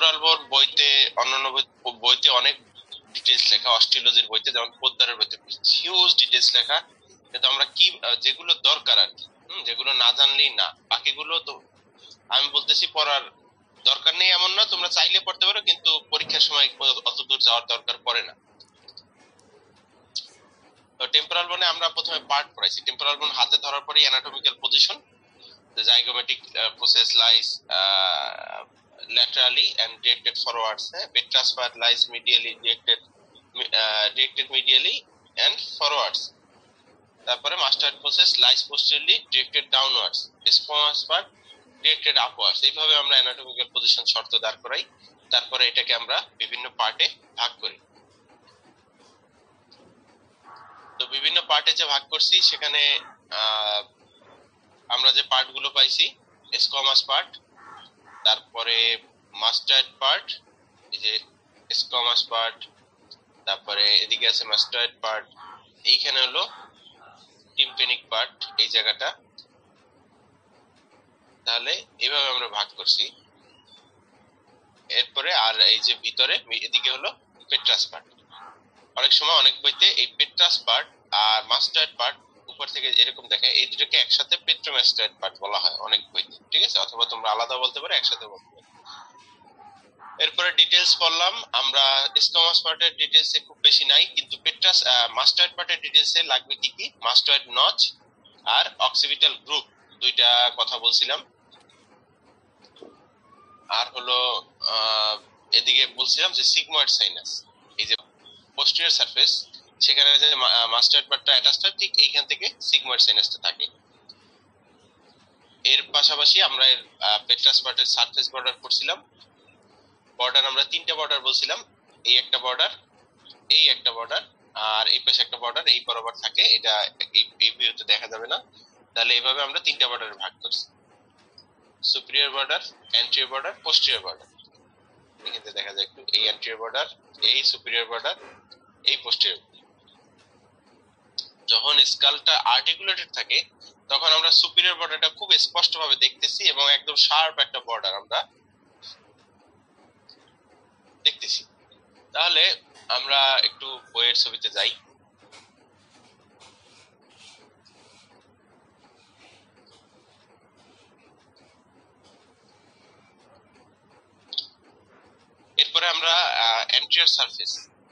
Temporal বোন বইতে অন্যান্য বইতে অনেক ডিটেইলস লেখা, অস্ট্রিওলজির বইতে যেমন পোদ্দারের বইতে হিউজ ডিটেইলস লেখা, কিন্তু আমরা কি যেগুলো দরকার আর কি, যেগুলো না জানলেই না, বাকিগুলো তো আমি বলতেছি পড়ার দরকার নেই এমন না, তোমরা চাইলে পড়তে পারো, কিন্তু পরীক্ষার সময় অত দূর যাওয়ার দরকার পড়ে না। তো টেম্পোরাল বোনে আমরা প্রথমে পার্ট পড়াইছি। টেম্পোরাল বোন হাতে ধরার পরে anatomical position, the zygomatic process lies laterally and directed forwards. Bed transfer lies medially, directed medially and forwards. তারপরে mastoid process lies posteriorly, directed downwards. Squamous part directed upwards. এইভাবে আমরা anatomical position শর্ত দাঁড় করাই, তারপরে এটাকে আমরা বিভিন্ন পার্টে ভাগ করি। তো বিভিন্ন পার্টে যে ভাগ করছি সেখানে আমরা যে পার্টগুলো পাইছি, স্কোয়ামাস পার্ট, তারপরে মাস্টার্ড পার্ট, এই যে স্কোয়ামাস পার্ট, তারপরে এদিকে আছে মাস্টার্ড পার্ট, এইখানে হলো টিম্পেনিক পার্ট, এই জায়গাটা। তাহলে এইভাবে আমরা ভাগ করছি। এরপরে আর এই যে ভিতরে এদিকে হলো পেট্রাস পার্ট। অনেক সময় অনেক বইতে এই পেট্রাস পার্ট আর মাস্টার্ড পার্ট উপর থেকে এরকম দেখায়, এই দুটোকে একসাথে পেট্রোমাস্টার্ড পার্ট বলা হয় অনেক বইতে, ঠিক আছে? অথবা তোমরা আলাদা বলতে পারো, একসাথে বলতে পারো। এরপরে ডিটেইলস পড়লাম আমরা। স্কোয়ামাস পার্টের ডিটেইলসে খুব বেশি নাই, কিন্তু পেট্রাস মাস্টার্ড পার্টের ডিটেইলসে লাগবে কি কি, মাস্টার্ড নচ আর অক্সিপিটাল গ্রুপ, দুইটা কথা বলছিলাম। আর হলো এদিকে বলছিলাম যে সিগময়েড সাইনাস, এই যে পোস্টেরিয়র সারফেস, সেখানে যে মাস্টার্ড পার্টটা অ্যাটাচড, ঠিক এইখান থেকে সিগময়েড সাইনাসটা থাকে। এর পাশাপাশি আমরা পেট্রাস পার্টের সারফেস বর্ডার করছিলাম। বর্ডার আমরা তিনটা বর্ডার বলছিলাম, এই একটা বর্ডার, এই একটা বর্ডার, আর এই পাশে একটা বর্ডার, এই বরাবর থাকে। এটা এই ভিউতে দেখা যাবে না। তাহলে এইভাবে আমরা তিনটা বর্ডারে ভাগ করছি, superior border, anterior border, posterior border. এখানে দেখা যায় একটু, এই অ্যান্টেরিয়র বর্ডার, এই সুপিরিয়র বর্ডার, এই পোস্টেরিয়র। যখন স্কালটা আর্টিকুলেটেড থাকে তখন আমরা সুপিরিয়র বর্ডারটা খুব স্পষ্টভাবে দেখতেছি এবং একদম শার্প একটা বর্ডার আমরা দেখতেছি। তাহলে আমরা একটু বইয়ের ছবিতে যাই। এরপরে আমরা অ্যান্টেরিয়র সারফেস,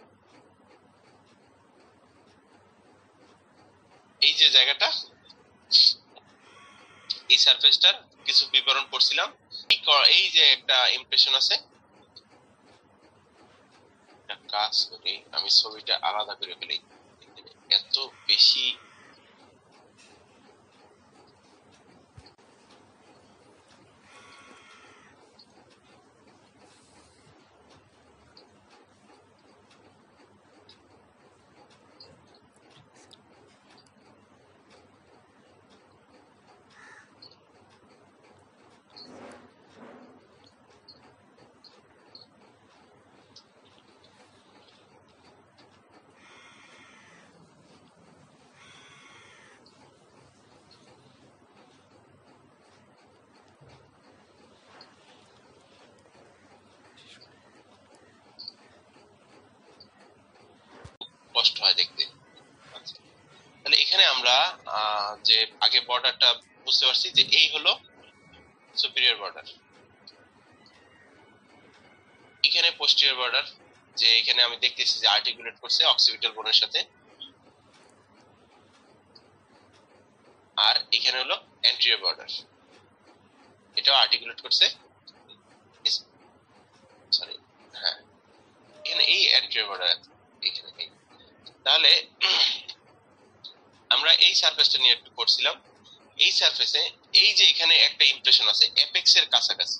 এই যে জায়গাটা, এই সারফেসটার কিছু বিবরণ পড়ছিলাম। এই যে একটা ইমপ্রেশন আছে, কাজ করে আমি ছবিটা আলাদা করে ফেলি, এত বেশি কষ্ট হয় দেখতে। তাহলে এখানে আমরা যে আগে বর্ডারটা বুঝতে পারছি যে এই হলো সুপিরিয়র বর্ডার, এখানে পোস্টেরিয়র বর্ডার, যে এখানে আমি দেখতেছি যে আর্টিকুলেট করছে অক্সিপিটাল বোনের সাথে, আর এখানে হলো অ্যান্টেরিয়র বর্ডার, এটাও আর্টিকুলেট করছে, সরি হ্যাঁ, এখানে এই অ্যান্টেরিয়র বর্ডার এখানে। তাহলে আমরা এই সারফেসটা নিয়ে একটু পড়ছিলাম। এই সারফেসে এই যে এখানে একটা ইমপ্রেশন আছে অ্যাপেক্স এর কাছাকাছি,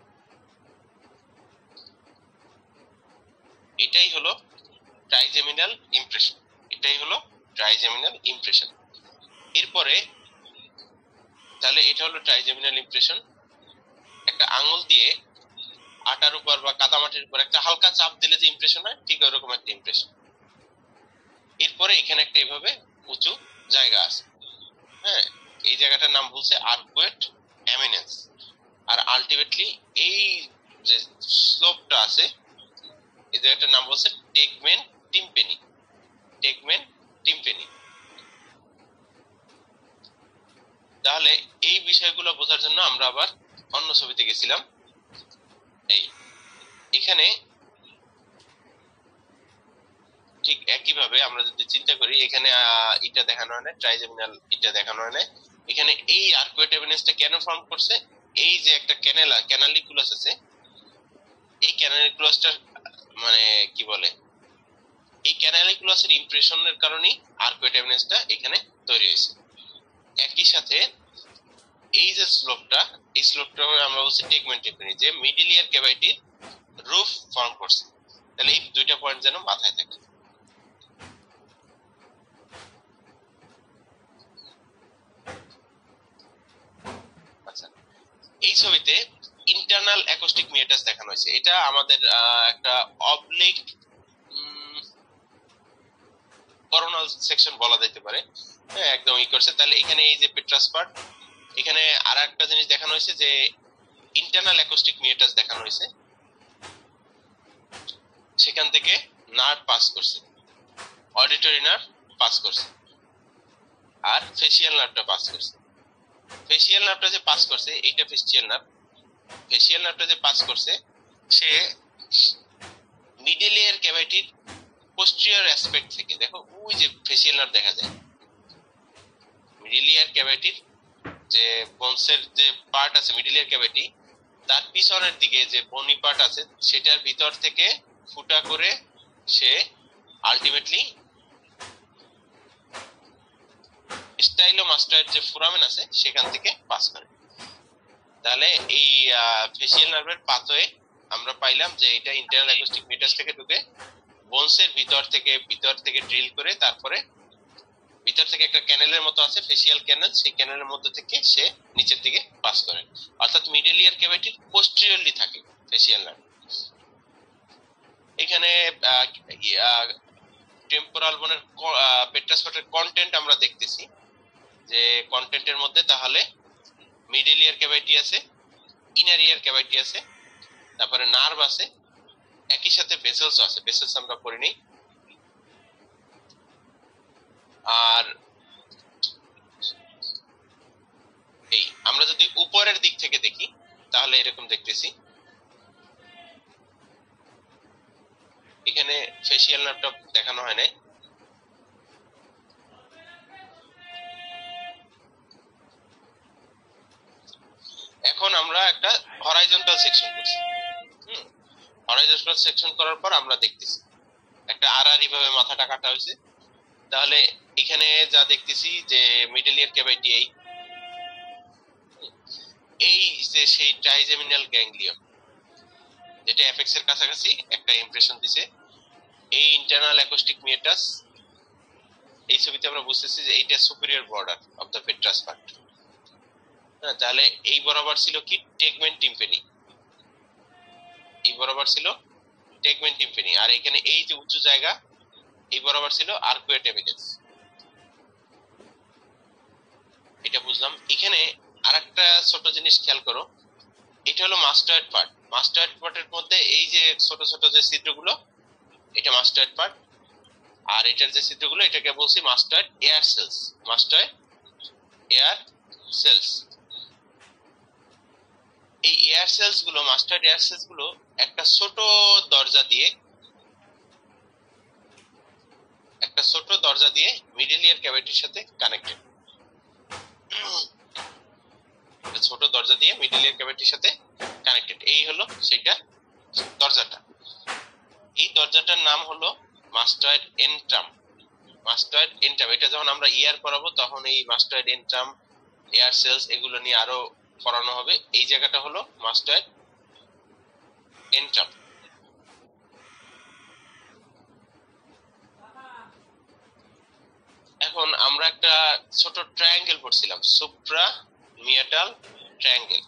এটাই হলো ট্রাইজেমিনাল ইমপ্রেশন, এটাই হলো ট্রাইজেমিনাল ইমপ্রেশন। এরপরে তাহলে এটা হলো ট্রাইজেমিনাল ইমপ্রেশন। একটা আঙ্গুল দিয়ে আটার উপর বা কাদামাটির উপর একটা হালকা চাপ দিলে যে ইমপ্রেশন হয়, ঠিক ওরকম একটা ইমপ্রেশন। এরপরে এখানে একটা এইভাবে উঁচু জায়গা আছে, হ্যাঁ, এই জায়গাটার নাম বলছে আর্কুয়েট এমিনেন্স। আর আলটিমেটলি এই যে স্লোপটা আছে এই জায়গাটার নাম বলছে টেগমেন টিম্পেনি। টেগমেন টিম্পেনি। তাহলে এই বিষয়গুলো বোঝার জন্য আমরা আবার অন্য ছবিতে গেছিলাম। এই এখানে ঠিক একইভাবে আমরা যদি চিন্তা করি, এখানে এটা দেখানো হয় না, ট্রাইজেমিনাল এটা দেখানো হয় না। এখানে এই আর্কুয়েট এভিডেন্সটা কেন ফর্ম করছে? এই যে একটা ক্যানালিকুলাস আছে, এই ক্যানালিকুলাসটার মানে কি বলে, এই ক্যানালিকুলাসের ইমপ্রেশনের কারণেই আর্কুয়েট এভিডেন্সটা এখানে তৈরি হয়েছে। একই সাথে এই যে স্লোপটা, এই স্লোপটা আমরা বলছি টেগমেন্ট টিম্পেনি, যে মিডল ইয়ার ক্যাভিটির রুফ ফর্ম করছে। তাহলে এই দুইটা পয়েন্ট যেন মাথায় থাকে। আচ্ছা, এই ছবিতে ইন্টারনাল অ্যাকোস্টিক মিয়েটাস দেখানো হয়েছে। এটা আমাদের একটা অবলিক করোনাল সেকশন বলা যেতে পারে। হ্যাঁ, একদম ই করছে। তাহলে এখানে এই যে পেট্রাস পার্ট, এখানে আরেকটা জিনিস দেখানো হয়েছে যে ইন্টারনাল অ্যাকোস্টিক মিয়েটাস দেখানো হয়েছে, সেখান থেকে নার্ভ পাস করছে, অডিটরি নার্ভ পাস করছে, আর ফেসিয়াল নার্ভটা পাস করছে। ফেসিয়াল নার্ভটা যে পাস করছে এইটা ফেসিয়াল নার্ভ। ফেসিয়াল নার্ভটা যে পাস করছে সে মিডল ইয়ার ক্যাভিটির পোস্টেরিয়র অ্যাসপেক্ট থেকে, দেখো ওই যে ফেসিয়াল নার্ভ দেখা যায় মিডল ইয়ার ক্যাভিটির যে বোনসের যে পার্ট আছে মিডল ইয়ার ক্যাভিটি, তার পিছনের দিকে যে বনি পার্ট আছে সেটার ভিতর থেকে ফুটা করে সে আলটিমেটলি স্টাইলোমাস্টাইড যে ফোরামেন আছে সেখান থেকে পাস করে। তাহলে এই ফেসিয়াল নার্ভের পাথওয়ে আমরা পাইলাম যে এটা ইন্টারনাল অ্যাকোস্টিক মিয়েটাস থেকে ঢুকে বোনসের ভিতর থেকে ড্রিল করে তারপরে ভিতর থেকে একটা ক্যানেলের মতো আছে ফেসিয়াল ক্যানেল, সেই ক্যানেলের মধ্যে থেকে সে নিচের দিকে পাস করে। অর্থাৎ মিডল ইয়ার ক্যাভিটির পোস্টেরিয়রলি থাকে ফেসিয়াল নার্ভ। এখানে টেম্পোরাল বোনের পেট্রাস পার্টের কন্টেন্ট আমরা দেখতেছি যে কন্টেন্টের মধ্যে তাহলে মিডল ইয়ার ক্যাভিটি আছে, ইনার ইয়ার ক্যাভিটি আছে, তারপরে নার্ভ আছে, একই সাথে ভেসেলস আছে। ভেসেলস আমরা পড়ি নেই। আর এই আমরা যদি উপরের দিক থেকে দেখি তাহলে এরকম দেখতেছি। এখানে ফেসিয়াল নার্ভটা দেখানো হয় নাই। এখন আমরা একটা হরাইজন্টাল সেকশন করছি। হরাইজন্টাল সেকশন করার পর আমরা দেখতেছি একটা আড়াআড়ি ভাবে মাথাটা কাটা হয়েছে। তাহলে এখানে যা দেখতেছি যে মিডল ইয়ার ক্যাভিটি এই যে সেই ট্রাইজেমিনাল গ্যাংলিয়ন যেটা অ্যাপেক্স এর কাছাকাছি একটা ইমপ্রেশন দিছে, এই ইন্টারনাল অ্যাকোস্টিক মিয়েটাস, এই ছবিতে আমরা বুঝতেছি যে এইটা superior border of the petrous part. তাহলে এই বরাবর ছিল কি টেগমেন টিম্পেনি, এই বরাবর ছিল টেগমেন টিম্পেনি, আর এখানে এই যে উঁচু জায়গা এই বরাবর ছিল আর্কুয়েট এভিডেন্স। এটা বুঝলাম। এখানে আরেকটা ছোট জিনিস খেয়াল করো, এটা হলো মাস্টার্ড পার্ট। মাস্টার্ড পার্টের মধ্যে এই যে ছোট ছোট যে ছিদ্রগুলো এটা মাস্টার্ড পার্ট, আর এটার যে ছিদ্রগুলো এটাকে বলছি mastoid air cells. Mastoid air cells, এই এয়ার সেলস গুলো, মাস্টার্ড এয়ার সেলস গুলো একটা ছোট দরজা দিয়ে মিডল ইয়ার ক্যাভিটির সাথে কানেক্টেড। ছোট দরজা দিয়ে মিডল ইয়ার ক্যাভিটির সাথে কানেক্টেড, এই হলো সেটা দরজাটা। এই দরজাটার নাম হলো মাস্টার্ড এন্ট্রাম। মাস্টার্ড এন্ট্রাম, এটা যখন আমরা ইয়ার পড়াবো তখন এই মাস্টার্ড এন্ট্রাম, এয়ার সেলস এগুলো নিয়ে আরো পড়ানো হবে। এই জায়গাটা হলো মাস্টার্ড এন্ট্রাম। এখন আমরা একটা ছোট ট্রায়াঙ্গেল পড়ছিলাম, সুপ্রা মিয়াটাল ট্রায়াঙ্গেল।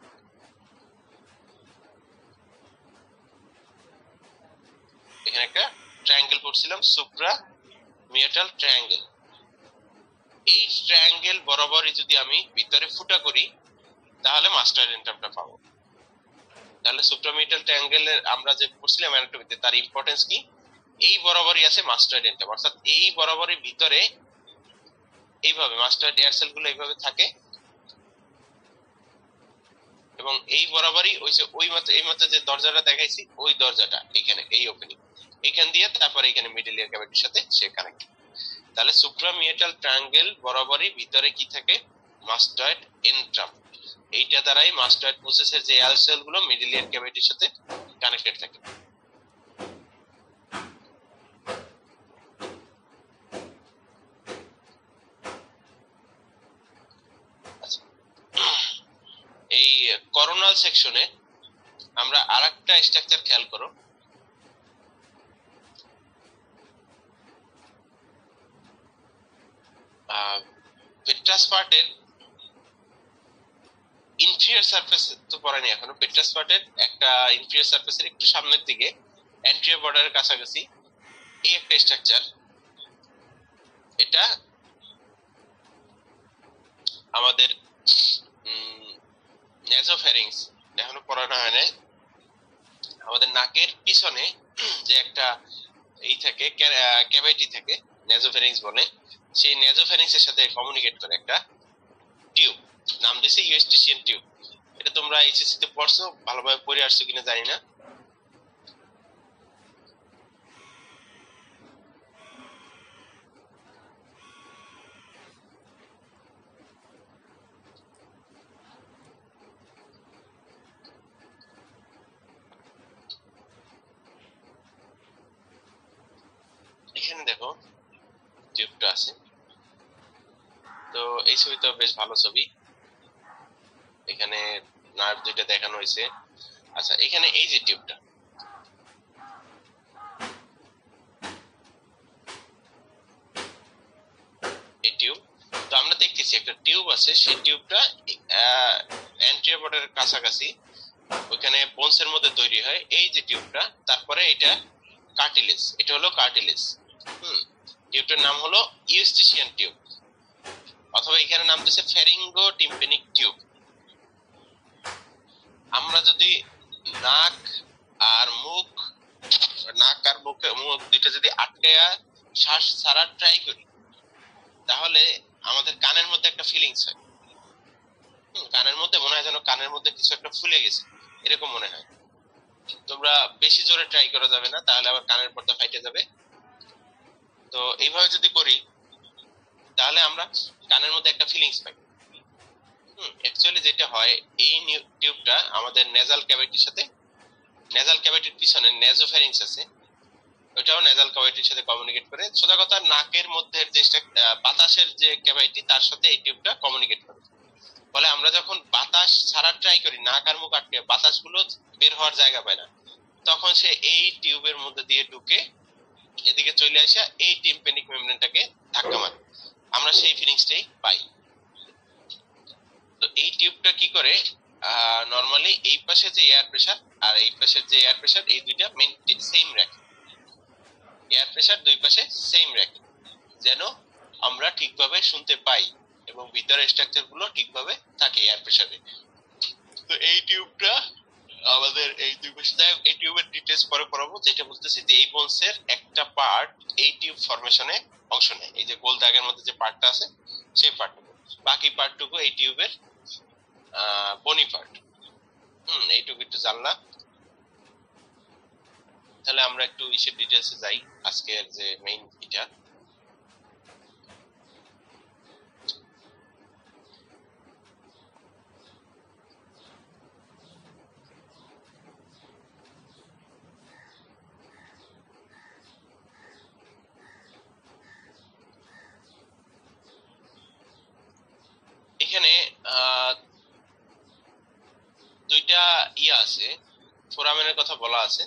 এখানে একটা ট্রায়াঙ্গেল পড়ছিলাম, সুপ্রা মিয়াটাল ট্রায়াঙ্গেল। এই ট্রায়াঙ্গেল বরাবরই যদি আমি ভিতরে ফুটা করি তাহলে মাস্টার এন্ট্রামটা পাবো। তাহলে সুপ্রামিটাল ট্রায়াঙ্গেলের আমরা যে পড়ছিলাম অ্যানাটমিতে তার ইম্পর্টেন্স কি, এই বরাবরই আছে মাস্টয়েড এন্টাম, অর্থাৎ এই বরাবরই ভিতরে এইভাবে মাস্টয়েড এয়ার সেলগুলো এইভাবে থাকে এবং এই বরাবরই ওই যে এই মাত্র যে দরজাটা দেখাইছি ওই দরজাটা এখানে এই ওপেনিং এখান দিয়ে তারপরে এখানে মিডল ইয়ার ক্যাভিটির সাথে সে কানেক্ট। তাহলে সুপ্রামিটাল ট্রায়াঙ্গেল বরাবরই ভিতরে কি থাকে, মাস্টয়েড এন্ট্রাম, এইটা দ্বারাই মাস্টয়েড প্রসেসের যে এয়ার সেলগুলো মিডল ইয়ার ক্যাভিটির সাথে কানেক্টেড থাকে। এই করোনাল সেকশনে আমরা আরেকটা স্ট্রাকচার খেয়াল করো, পেট্রাস পার্টের ইনফিরিয়র সারফেস তো পড়াইনি এখনো, পেট্রাস পার্টের একটা ইনফিরিয়র সারফেসের একটু সামনের দিকে অ্যান্টেরিয়র বর্ডারের কাছাকাছি এই একটা স্ট্রাকচার, এটা আমাদের নেজোফ্যারিংস এখনো পড়ানো হয় না। আমাদের নাকের পিছনে যে একটা এই থাকে ক্যাভিটি থাকে নেজোফ্যারিংস বলে, সেই নেজোফ্যারিংস এর সাথে কমিউনিকেট করে একটা টিউব, নাম দিয়েছে ইউএসটিসিয়ান টিউব। এটা তোমরা এইচএসসি তে পড়ছো, ভালোভাবে পড়ে আসছো কিনা জানি না। এখানে দেখো টিউবটা আছে, তো এই ছবিটা বেশ ভালো ছবি, এখানে নার্ভ দুইটা দেখানো হয়েছে। আচ্ছা এখানে এই যে টিউবটা, এই টিউব, তো আমরা দেখতেছি একটা টিউব আছে, সেই টিউবটা অ্যান্টেরিয়র বর্ডারের কাছাকাছি ওখানে বোনসের মধ্যে তৈরি হয় এই যে টিউবটা, তারপরে এটা কার্টিলেজ, এটা হলো কার্টিলেজ। টিউবটার নাম হলো ইউস্টিসিয়ান টিউব, অথবা এখানে নাম দিয়েছে ফ্যারিঙ্গো টিম্পেনিক টিউব। আমরা যদি নাক আর মুখ দুইটা যদি আটকায়া শ্বাস ছাড়ার ট্রাই করি, তাহলে আমাদের কানের মধ্যে একটা ফিলিংস হয়, কানের মধ্যে মনে হয় যেন কানের মধ্যে কিছু একটা ফুলে গেছে, এরকম মনে হয়। তোমরা বেশি জোরে ট্রাই করা যাবে না, তাহলে আবার কানের পর্দা ফাইটে যাবে। তো এইভাবে যদি করি তাহলে আমরা কানের মধ্যে একটা ফিলিংস পাই। অ্যাকচুয়ালি যেটা হয়, এই টিউবটা আমাদের নেজাল ক্যাভিটির সাথে, নেজাল ক্যাভিটির পিছনে নেজোফ্যারিংস আছে, ওটাও নেজাল ক্যাভিটির সাথে কমিউনিকেট করে। সোজা কথা নাকের মধ্যে যে বাতাসের যে ক্যাভিটি তার সাথে এই টিউবটা কমিউনিকেট করে। ফলে আমরা যখন বাতাস ছাড়ার ট্রাই করি, নাক আর মুখ আটকে বাতাসগুলো বের হওয়ার জায়গা পায় না, তখন সে এই টিউবের মধ্যে দিয়ে ঢুকে এদিকে চলে আসা এই টিম্পেনিক মেমব্রেনটাকে ধাক্কা মারে, আমরা সেই ফিলিংসটাই পাই। তো এই টিউবটা কি করে, নরমালি এই পাশে যে এয়ার প্রেসার আর এই পাশের যে এয়ার প্রেসার এই দুইটা সেম রাখে, এয়ার প্রেসার দুই পাশে সেম রাখে, যেন আমরা ঠিকভাবে শুনতে পাই এবং ভিতরের স্ট্রাকচার গুলো ঠিকভাবে থাকে এয়ার প্রেসারে। তো এই টিউবটা আমাদের এই দুই পাশে, এই টিউবের ডিটেইলস পরে পড়াবো। যেটা বলতেছি যে এই বোনসের একটা পার্ট এই টিউব ফরমেশনে অংশ নেয়, এই যে গোল দাগের মধ্যে যে পার্টটা আছে সেই পার্টটুকু, বাকি পার্টটুকু এই টিউবের বনি পার্ট। এইটুকু একটু জানলাম। তাহলে আমরা একটু ইসের ডিটেইলসে যাই, আজকের যে মেইন এটা। এখানে দুইটা ইয়া আছে, ফোরামেনের কথা বলা আছে।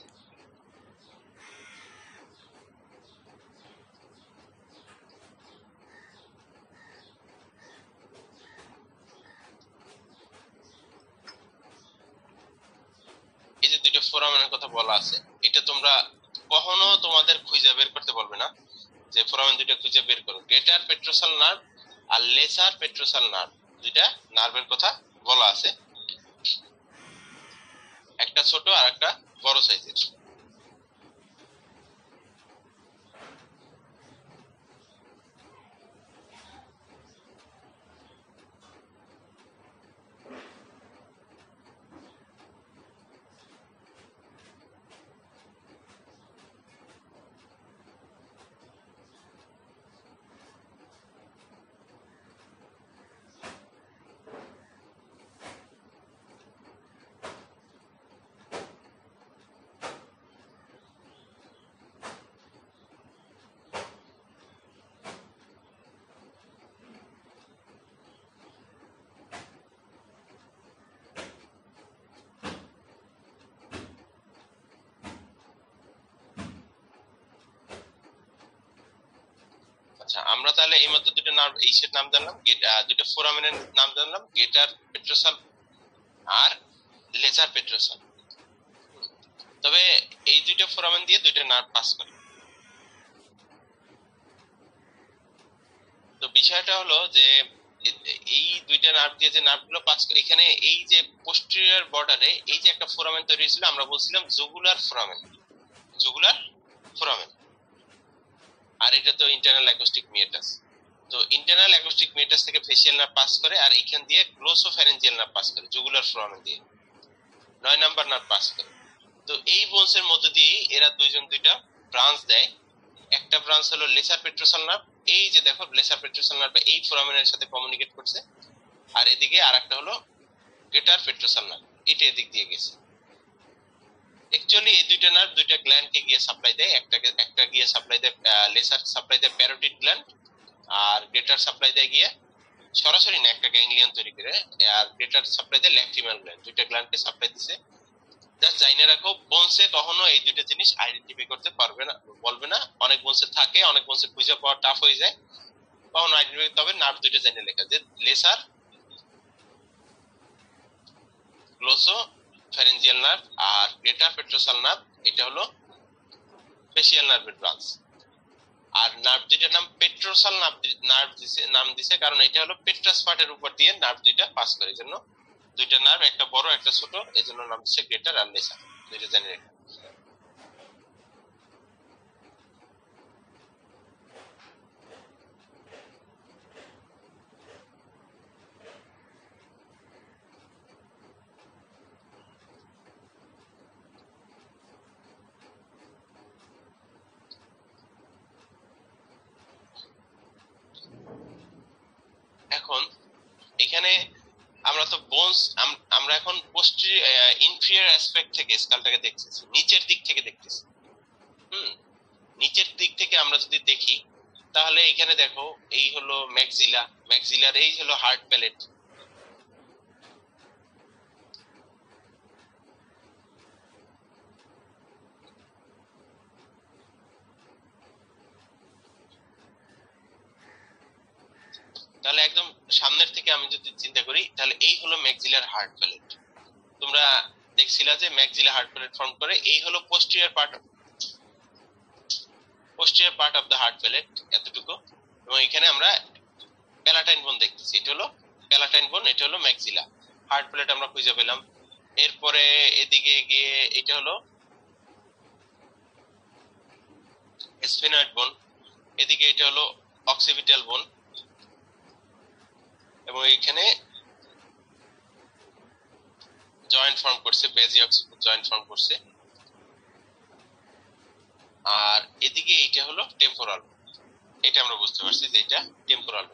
এই যে দুইটা ফোরামেনের কথা বলা আছে, এটা তোমরা কখনো তোমাদের খুঁজে বের করতে বলবে না যে ফোরামেন দুইটা খুঁজে বের করো। গ্রেটার পেট্রোসাল নার্ভ আর লেসার পেট্রোসাল নার্ভ, দুইটা নার্ভের কথা বলা আছে। একটা ছোট আর একটা বড় সাইজের। আচ্ছা, আমরা তাহলে এই মাত্র দুটো নাম এইসের নাম জানলাম, দুটো ফোরামেনের নাম জানলাম, গেটার পেট্রোসাল আর লেজার পেট্রোসাল। তবে এই দুইটা ফোরামেন দিয়ে দুইটা নার্ভ পাস করে। তো বিষয়টা হলো যে এই দুইটা নার্ভ দিয়ে যে নার্ভগুলো পাস করে, এখানে এই যে পোস্টেরিয়র বর্ডারে এই যে একটা ফোরামেন তৈরি হয়েছিল, আমরা বলছিলাম জুগুলার ফোরামেন, জুগুলার ফোরামেন। আর এটা তো ইন্টারনাল অ্যাকোস্টিক মিয়েটাস। তো ইন্টারনাল অ্যাকোস্টিক মিয়েটাস থেকে ফেসিয়াল নার্ভ পাস করে, আর এইখান দিয়ে গ্লোসোফ্যারেঞ্জিয়াল নার্ভ পাস করে জুগুলার ফোরামেন দিয়ে, 9 নাম্বার নার্ভ পাস করে। তো এই বোনসের মধ্যে দিয়ে এরা দুইজন দুইটা ব্রাঞ্চ দেয়। একটা ব্রাঞ্চ হলো লেসার পেট্রোসাল নার্ভ, এই যে দেখো লেসার পেট্রোসাল নার্ভ এই ফোরামেনের সাথে কমিউনিকেট করছে। আর এদিকে আরেকটা হলো গেটার পেট্রোসাল নার্ভ, এটা এদিক দিয়ে গেছে। অ্যাকচুয়ালি এই দুইটা নার্ভ দুইটা গ্ল্যান্ডকে গিয়ে সাপ্লাই দেয়। একটা গিয়ে সাপ্লাই দেয়, লেসার সাপ্লাই দেয় প্যারোটিড গ্ল্যান্ড, আর গেটার সাপ্লাই দেয় গিয়ে সরাসরি না একটা গ্যাংলিয়ন তৈরি করে, আর গেটার সাপ্লাই দেয় ল্যাক্রিমাল গ্ল্যান্ড। দুইটা গ্ল্যান্ডকে সাপ্লাই দিছে। জাস্ট জাইনে রাখো, বোনসে কখনো এই দুইটা জিনিস আইডেন্টিফাই করতে পারবে না, বলবে না। অনেক বোনসে থাকে, অনেক বোনসে খুঁজে পাওয়া টাফ হয়ে যায়, কখনো আইডেন্টিফাই করতে হবে। নার্ভ দুইটা জাইনে লেখা যে লেসার গ্লোসো ফ্যারেঞ্জিয়াল নার্ভ আর গ্রেটার পেট্রোসাল নার্ভ, এটা হলো ফেসিয়াল নার্ভের ব্রাঞ্চ। আর নার্ভ দুইটার নাম পেট্রোসাল নার্ভ নাম দিছে কারণ এটা হলো পেট্রাস পার্টের উপর দিয়ে নার্ভ দুইটা পাস করে, এই জন্য দুইটা নার্ভ, একটা বড় একটা ছোট, এই জন্য নাম দিচ্ছে গ্রেটার আর লেসার, দুইটা জানি রেখা। এখন এখানে আমরা তো বোনস, আমরা এখন ইনফিরিয়র অ্যাসপেক্ট থেকে স্কালটাকে দেখতেছি, নিচের দিক থেকে দেখতেছি। নিচের দিক থেকে আমরা যদি দেখি তাহলে এখানে দেখো এই হলো ম্যাক্সিলা, ম্যাক্সিলার এই হলো হার্ট প্যালেট। তাহলে একদম সামনের থেকে আমি যদি চিন্তা করি তাহলে এই হলো ম্যাক্সিলার হার্ট প্যালেট। তোমরা দেখছিলা যে ম্যাক্সিলা হার্ট প্যালেট ফর্ম করে, এই হলো posterior part of the hard palate, এতটুকু। এবং এখানে আমরা প্যালাটাইন বোন দেখতেছি, এটা হলো প্যালাটাইন বোন, এটা হলো ম্যাক্সিলা। হার্ট প্যালেট আমরা খুঁজে পেলাম। এরপরে এদিকে গিয়ে এটা হলো স্ফেনয়েড বোন, এদিকে এটা হলো অক্সিপিটাল বোন, এবং এখানে জয়েন্ট ফর্ম করছে, বেজি অক্সিপিটাল জয়েন্ট ফর্ম করছে। আর এদিকে এটা হলো টেম্পোরাল, এটা আমরা বুঝতে পারছি যে এটা টেম্পোরাল।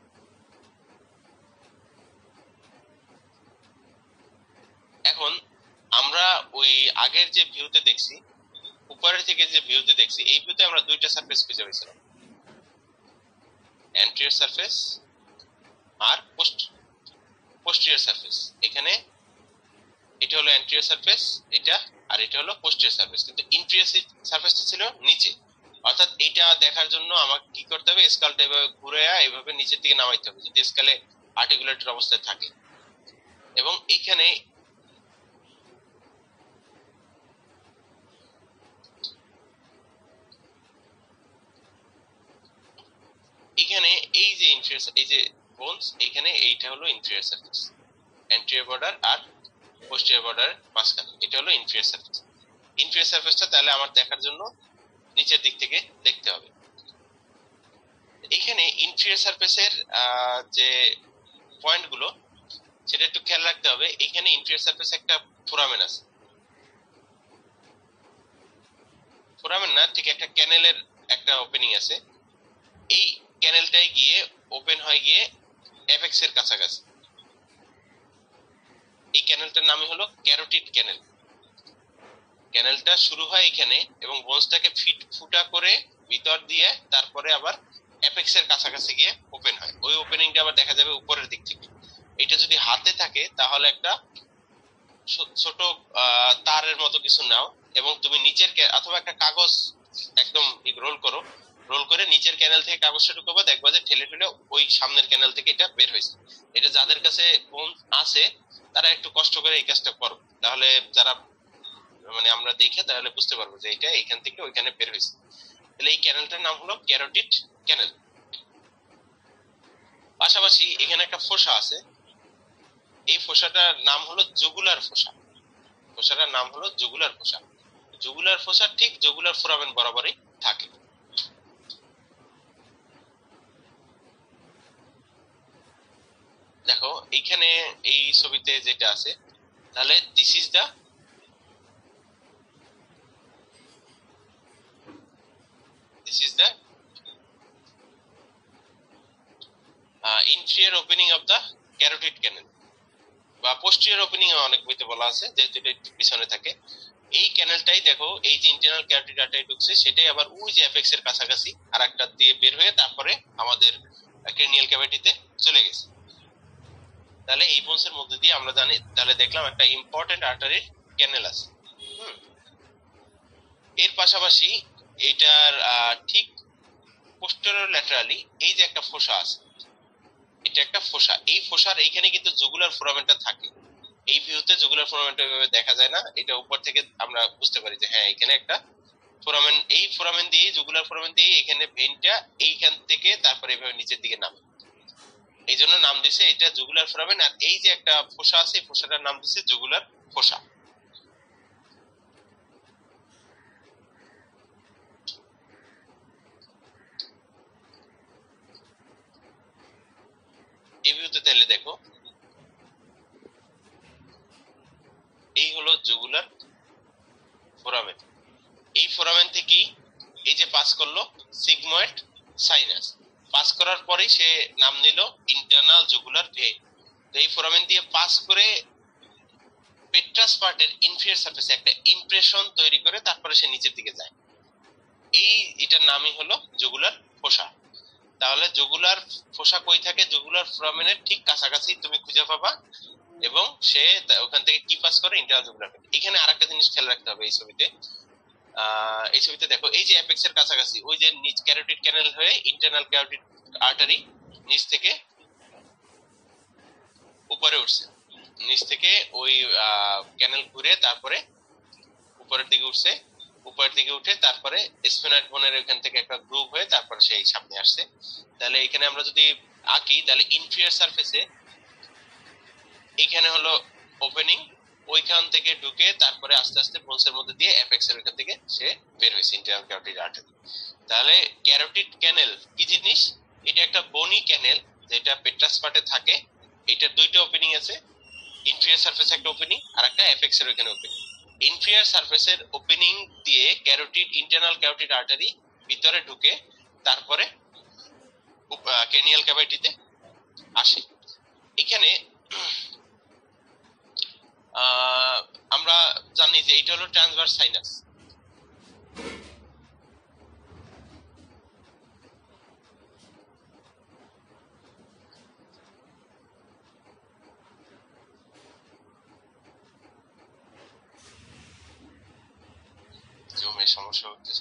এখন আমরা ওই আগের যে ভিউতে দেখছি, উপরের থেকে যে ভিউতে দেখছি, এই ভিউতে আমরা দুইটা সারফেস খুঁজে পেয়েছিলাম, অ্যান্টেরিয়র সারফেস আর পোস্টেরিয়র সারফেস। এখানে এটা হলো অ্যান্টেরিয়র সারফেস, এটা, আর এটা হলো পোস্টেরিয়র সারফেস। কিন্তু ইন্টেরিয়র সারফেসটা ছিল নিচে, অর্থাৎ এটা দেখার জন্য আমাকে কি করতে হবে, স্কালটা এভাবে ঘুরে এইভাবে নিচের দিকে নামাইতে হবে যদি স্কালে আর্টিকুলেটেড অবস্থায় থাকে। এবং এখানে এই যে ইন্টেরিয়র, এই যে বোনস, এখানে এইটা হলো ইন্টেরিয়র সারফেস, অ্যান্টেরিয়র বর্ডার আর পোস্টেরিয়র বর্ডার মাঝখানে। এটা হলো ইনফিরিয়র সারফেস। ইনফিরিয়র সারফেসটা তাহলে আমার দেখার জন্য নিচের দিক থেকে দেখতে হবে। এখানে ইনফিরিয়র সারফেসের যে পয়েন্টগুলো সেটা একটু খেয়াল রাখতে হবে। এখানে ইনফিরিয়র সারফেসে একটা ফোরামেন আছে, ফোরামেন না ঠিক একটা ক্যানেলের একটা ওপেনিং আছে। এই ক্যানেলটাই গিয়ে ওপেন হয়ে গিয়ে অ্যাপেক্স এর কাছাকাছি। এই ক্যানেলটার নামই হলো ক্যারোটিড ক্যানেল। ক্যানেলটা শুরু হয় এখানে এবং বোনসটাকে ফুটা করে ভিতর দিয়ে তারপরে আবার অ্যাপেক্স এর কাছাকাছি গিয়ে ওপেন হয়। ওই ওপেনিংটা আবার দেখা যাবে উপরের দিক থেকে। এটা যদি হাতে থাকে তাহলে একটা ছোট তারের মতো কিছু নাও এবং তুমি নিচের অথবা একটা কাগজ একদম রোল করো, রোল করে নিচের ক্যানেল থেকে কাগজটা ঢুকাবো, দেখবা যে ঠেলে ঠেলে ওই সামনের ক্যানেল থেকে এটা বের হয়েছে। এটা যাদের কাছে বোন আছে তারা একটু কষ্ট করে এই কাজটা করো, তাহলে যারা মানে আমরা দেখে তাহলে বুঝতে পারবো যে এটা এখান থেকে ওইখানে বের হয়েছে। তাহলে এই ক্যানেলটার নাম হলো ক্যারোটিড ক্যানেল। পাশাপাশি এখানে একটা ফোসা আছে, এই ফোসাটার নাম হলো জুগুলার ফোসা। ফোসাটার নাম হলো জুগুলার ফোসা। জুগুলার ফোসা ঠিক জুগুলার ফোরামেন বরাবরই থাকে। দেখো এইখানে এই ছবিতে যেটা আছে, তাহলে this is the inferior opening of the carotid canal বা posterior opening অনেক বইতে বলা আছে, যেহেতু এটা একটু পিছনে থাকে। এই ক্যানেলটাই দেখো, এই যে ইন্টারনাল ক্যারোটিড আর্টারি ঢুকছে সেটাই আবার ওই যে অ্যাপেক্স এর কাছাকাছি আরেকটা দিয়ে বের হয়ে তারপরে আমাদের ক্রেনিয়াল ক্যাভিটিতে চলে গেছে। তাহলে এই বোনসের মধ্যে দিয়ে আমরা জানি, তাহলে দেখলাম একটা ইম্পর্টেন্ট আর্টারির ক্যানেল আছে। এর পাশাপাশি এটার ঠিক পোস্টেরিয়র ল্যাটারালি এই যে একটা ফোসা আছে, এটা একটা ফোসা। এই ফোসার এইখানে কিন্তু জুগুলার ফোরামেনটা থাকে। এই ভিউতে জুগুলার ফোরামেনটা এভাবে দেখা যায় না, এটা উপর থেকে আমরা বুঝতে পারি যে হ্যাঁ এখানে একটা ফোরামেন, এই ফোরামেন দিয়ে জুগুলার ফোরামেন দিয়ে এখানে ভেইনটা এইখান থেকে তারপরে এভাবে নিচের দিকে নামে, এই জন্য নাম দিছে এটা জুগুলার ফোরামেন। আর এই যে একটা ফোসা আছে, এই ফোসাটার নাম দিছে জুগুলার ফোসা। এই ভিউতে তাহলে দেখো এই হলো জুগুলার ফোরামেন। এই ফোরামেন থেকেই এই যে পাস করলো সিগময়েড সাইনাস, পাস করার পরেই সে নাম নিল ইন্টারনাল জুগুলার ভেইন। তো এই ফোরামেন দিয়ে পাস করে পেট্রাস পার্টের ইনফিরিয়র সারফেসে একটা ইমপ্রেশন তৈরি করে তারপরে সে নিচের দিকে যায়। এটার নামই হলো জুগুলার ফোসা। তাহলে জুগুলার ফোসা কই থাকে? জুগুলার ফোরামেনের ঠিক কাছাকাছি তুমি খুঁজে পাবা এবং সে ওখান থেকে কি পাস করে? Internal jugular vein. এখানে আরেকটা জিনিস খেয়াল রাখতে হবে, এই ছবিতে দেখো এই যে অ্যাপেক্স এর কাছাকাছি ওই যে নিচ ক্যারোটিড ক্যানেল হয়ে ইন্টারনাল ক্যারোটিড আর্টারি নিচ থেকে উপরে উঠছে, নিচ থেকে ওই ক্যানেল ঘুরে তারপরে উপরের দিকে উঠছে, উপরের দিকে উঠে তারপরে স্ফেনয়েড বোনের ওখান থেকে একটা গ্রুপ হয়ে তারপরে সেই সামনে আসছে। তাহলে এখানে আমরা যদি আঁকি তাহলে ইনফিরিয়র সারফেসে এখানে হলো ওপেনিং, ওইখান থেকে ঢুকে তারপরে আস্তে আস্তে বোনসের মধ্যে দিয়ে অ্যাপেক্স এর ওখান থেকে সে বের হয়েছে ইন্টারনাল ক্যারোটিড আর্টারি। তাহলে ক্যারোটিড ক্যানেল কি জিনিস? এটা একটা বনি ক্যানেল যেটা পেট্রাস পার্টে থাকে। এটার দুইটা ওপেনিং আছে, ইনফিরিয়র সারফেসে একটা ওপেনিং আর একটা অ্যাপেক্স এর ওখানে ওপেনিং। ইনফিরিয়র সারফেসের ওপেনিং দিয়ে ক্যারোটিড ইন্টারনাল ক্যারোটিড আর্টারি ভিতরে ঢুকে তারপরে ক্রেনিয়াল ক্যাভিটিতে আসে। এখানে আমরা জানি যে এটা হলো ট্রান্সভার্স সাইনাস। জুমের সমস্যা হতেছে।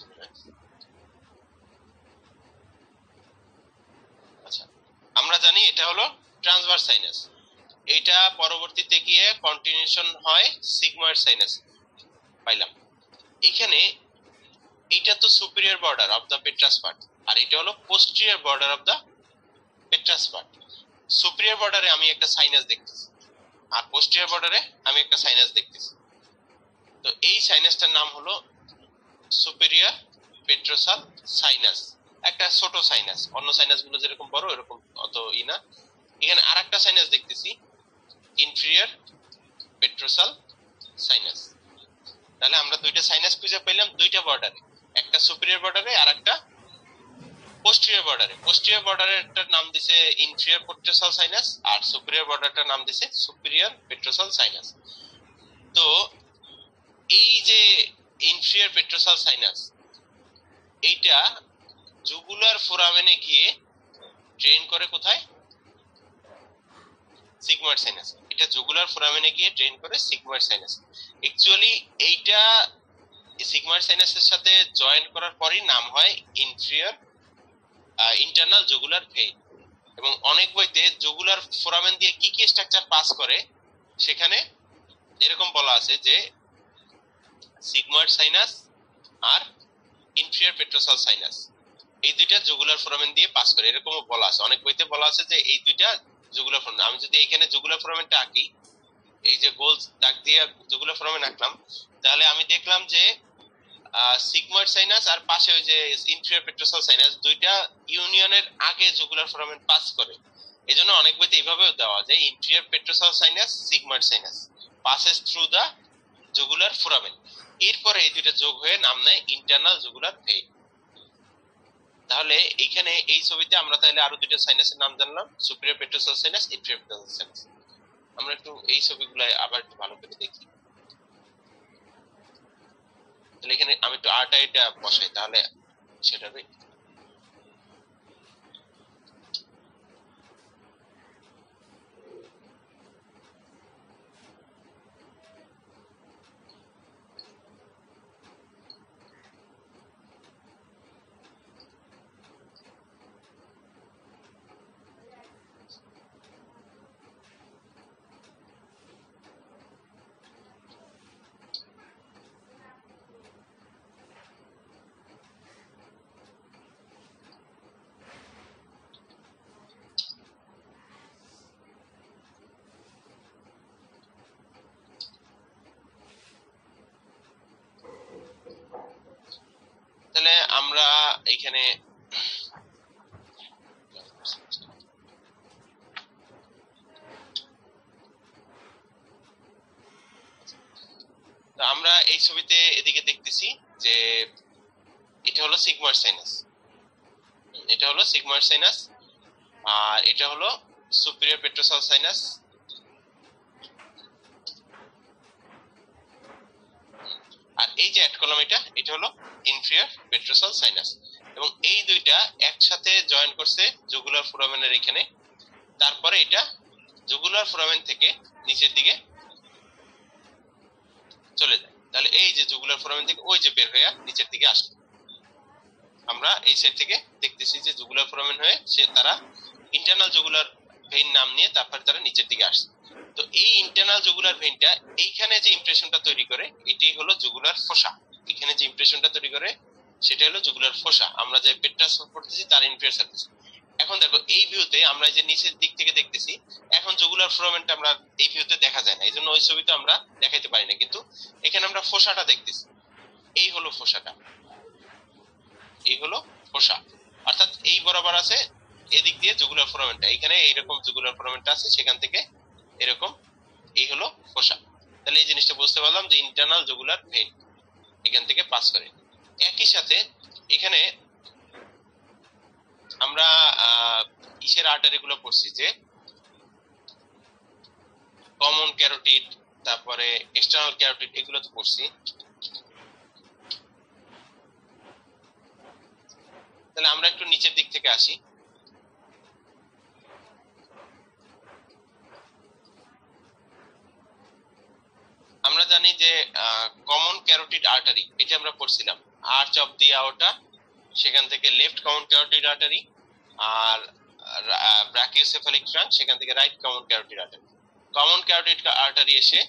আচ্ছা, আমরা জানি এটা হলো ট্রান্সভার্স সাইনাস। এটা পরবর্তীতে গিয়ে কন্টিনিউশন হয় সিগময়েড সাইনাস পাইলাম। এখানে এটা তো superior border of the petrous part আর এটা হলো posterior border of the petrous part. Superior বর্ডারে আমি একটা সাইনাস দেখতেছি আর পোস্টেরিয়র বর্ডারে আমি একটা সাইনাস দেখতেছি। তো এই সাইনাসটার নাম হলো সুপিরিয়র পেট্রোসাল সাইনাস, একটা ছোট সাইনাস, অন্য সাইনাস গুলো যেরকম বড় এরকম অত না। এখানে আরেকটা সাইনাস দেখতেছি ইনফেরিয়র পেট্রোসাল সাইনাস। তাহলে আমরা দুইটা সাইনাস খুঁজে পেলাম দুইটা বর্ডারে, একটা সুপিরিয়র বর্ডারে আর একটা পোস্টেরিয়র বর্ডারে। পোস্টেরিয়র বর্ডারেরটার নাম দিছে ইনফেরিয়র পেট্রোসাল সাইনাস আর সুপিরিয়র বর্ডারটার নাম দিছে সুপিরিয়র পেট্রোসাল সাইনাস। তো এই যে ইনফেরিয়র পেট্রোসাল সাইনাস এইটা জুগুলার ফোরামেনে গিয়ে ড্রেন করে কোথায়? Sigmoid sinus. এটা জুগুলার ফোরামেনে গিয়ে ড্রেন করে সিগময়েড সাইনাস। অ্যাকচুয়ালি এইটা সিগময়েড সাইনাসের সাথে জয়েন করার পরই নাম হয় ইনফেরিয়র ইন্টারনাল জুগুলার ভেইন। এবং অনেক বইতে জুগুলার ফোরামেন দিয়ে কি কি স্ট্রাকচার পাস করে সেখানে এরকম বলা আছে যে সিগময়েড সাইনাস আর ইনফেরিয়র পেট্রোসাল সাইনাস এই দুইটা জুগুলার ফোরামেন দিয়ে পাস করে, এরকমও বলা আছে। অনেক বইতে বলা আছে যে এই দুইটা জুগুলার ফোরামেন। আমি যদি এখানে জুগুলার ফোরামেনটা আঁকি, এই যে গোল দাগ দিয়ে জুগুলার ফোরামেন আঁকলাম, তাহলে আমি দেখলাম যে সিগময়েড সাইনাস আর পাশে ওই যে ইনফেরিয়র পেট্রোসাল সাইনাস দুইটা ইউনিয়নের আগে জুগুলার ফোরামেন পাস করে। এজন্য অনেক বইতে এইভাবেও দেওয়া যায় inferior petrosal sinus sigmoid sinus passes through the jugular foramen। এরপরে এই দুইটা যোগ হয়ে নাম নেয় ইন্টারনাল জুগুলার ভেইন। তাহলে এইখানে এই ছবিতে আমরা তাহলে আরো দুইটা সাইনাসের নাম জানলাম, superior petrosal sinus, inferior petrosal sinus. আমরা একটু এই ছবিগুলো আবার একটু ভালো করে দেখি। তাহলে এখানে আমি একটু আর্টাইটা বসাই, তাহলে সেটা হবে। তাহলে আমরা এখানে আমরা এই ছবিতে এদিকে দেখতেছি যে এটা হলো সিগময়েড সাইনাস, এটা হলো সিগময়েড সাইনাস, আর এটা হলো সুপিরিয়র পেট্রোসাল সাইনাস। আর এই যে অ্যাড কলাম এটা হলো ইনফেরিয়র পেট্রোসাল সাইনাস। এবং এই দুইটা একসাথে জয়েন করছে জুগুলার ফোরামেনের এখানে। তারপরে এটা জুগুলার ফোরামেন থেকে নিচের দিকে চলে যায়। তাহলে এই যে জুগুলার ফোরামেন থেকে ওই যে বের হয়ে নিচের দিকে আসে। আমরা এই সাইড থেকে দেখতেছি যে জুগুলার ফোরামেন হয়ে তারা ইন্টারনাল জুগুলার ভেইন নাম নিয়ে তারপরে তারা নিচের দিকে আসে। তো এই ইন্টারনাল জুগুলার ভেইনটা এইখানে যে ইমপ্রেশনটা তৈরি করে এটাই হলো জুগুলার ফোসা। এখানে যে ইমপ্রেশনটা তৈরি করে সেটা হলো জুগুলার ফোসা। আমরা যে পেট্রাস পড়তেছি তার ইনফেরিয়র সারফেস। এখন দেখো এই ভিউতে আমরা যে নিচের দিক থেকে দেখতেছি, এখন জুগুলার ফোরামেনটা আমরা এই ভিউতে দেখা যায় না, এই জন্য ওই ছবিতে আমরা দেখাইতে পারি না। কিন্তু এখানে আমরা ফোসাটা দেখতেছি, এই হলো ফোসাটা, এই হলো ফোসা। অর্থাৎ এই বরাবর আছে এদিক দিয়ে জুগুলার ফোরামেনটা, এখানে এইরকম জুগুলার ফোরামেনটা আছে, সেখান থেকে এরকম, এই হলো ফোসা। তাহলে এই জিনিসটা বুঝতে পারলাম যে ইন্টারনাল জুগুলার ভেইন এখান থেকে পাস করে। একই সাথে এখানে আমরা ইসের আর্টারি গুলো পড়ছি যে কমন ক্যারোটিড, তারপরে এক্সটার্নাল ক্যারোটিড, এগুলো তো পড়ছি। তাহলে আমরা একটু নিচের দিক থেকে আসি। আমরা জানি যে কমন ক্যারোটিড আর্টারি এটা আমরা পড়ছিলাম, আর্চ অফ দি আওর্টা, সেখান থেকে লেফট কমন ক্যারোটিড আর্টারি, আর ব্রাকিওসেফালিক ট্রাঙ্ক, সেখান থেকে right common carotid artery. Common carotid artery এসে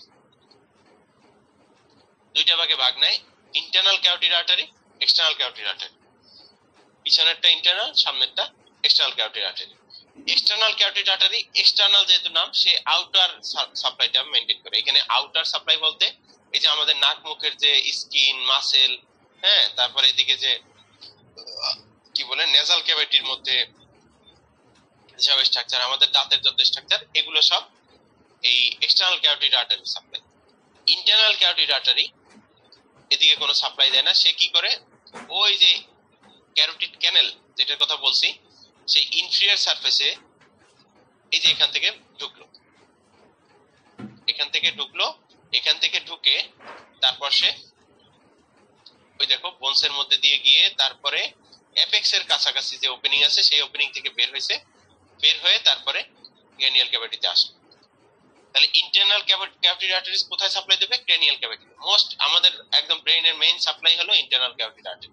দুইটা ভাগে ভাগ নেয়, internal carotid artery, external carotid artery. পিছনেরটা ইন্টারনাল, সামনেরটা external carotid artery. External carotid artery, external যেহেতু নাম, সে আউটার সাপ্লাইটা মেইনটেইন করে। এখানে আউটার সাপ্লাই বলতে এই যে আমাদের নাক মুখের যে স্কিন মাসেল, হ্যাঁ, তারপরে এদিকে যে কি বলে নেজাল ক্যাভিটির মধ্যে যেসব স্ট্রাকচার, আমাদের দাঁতের যত স্ট্রাকচার, এগুলো সব এই external carotid artery supply. Internal carotid artery এদিকে কোনো সাপ্লাই দেয় না। সে কি করে, ওই যে ক্যারোটিড ক্যানেল যেটার কথা বলছি, সেই ইনফিরিয়র সারফেসে এই যে এখান থেকে ঢুকলো, এখান থেকে ঢুকলো, এখান থেকে ঢুকে তারপর সে ওই দেখো বোনসের মধ্যে দিয়ে গিয়ে তারপরে অ্যাপেক্স এর কাছাকাছি যে ওপেনিং আছে সেই ওপেনিং থেকে বের হয়েছে, বের হয়ে তারপরে ক্রেনিয়াল ক্যাভিটিতে আসে। তাহলে ইন্টারনাল ক্যাভিটি আর্টারিজ কোথায় সাপ্লাই দেবে? Cranial cavity. মোস্ট আমাদের একদম ব্রেইনের মেইন সাপ্লাই হলো ইন্টারনাল ক্যাভিটি আর্টারি।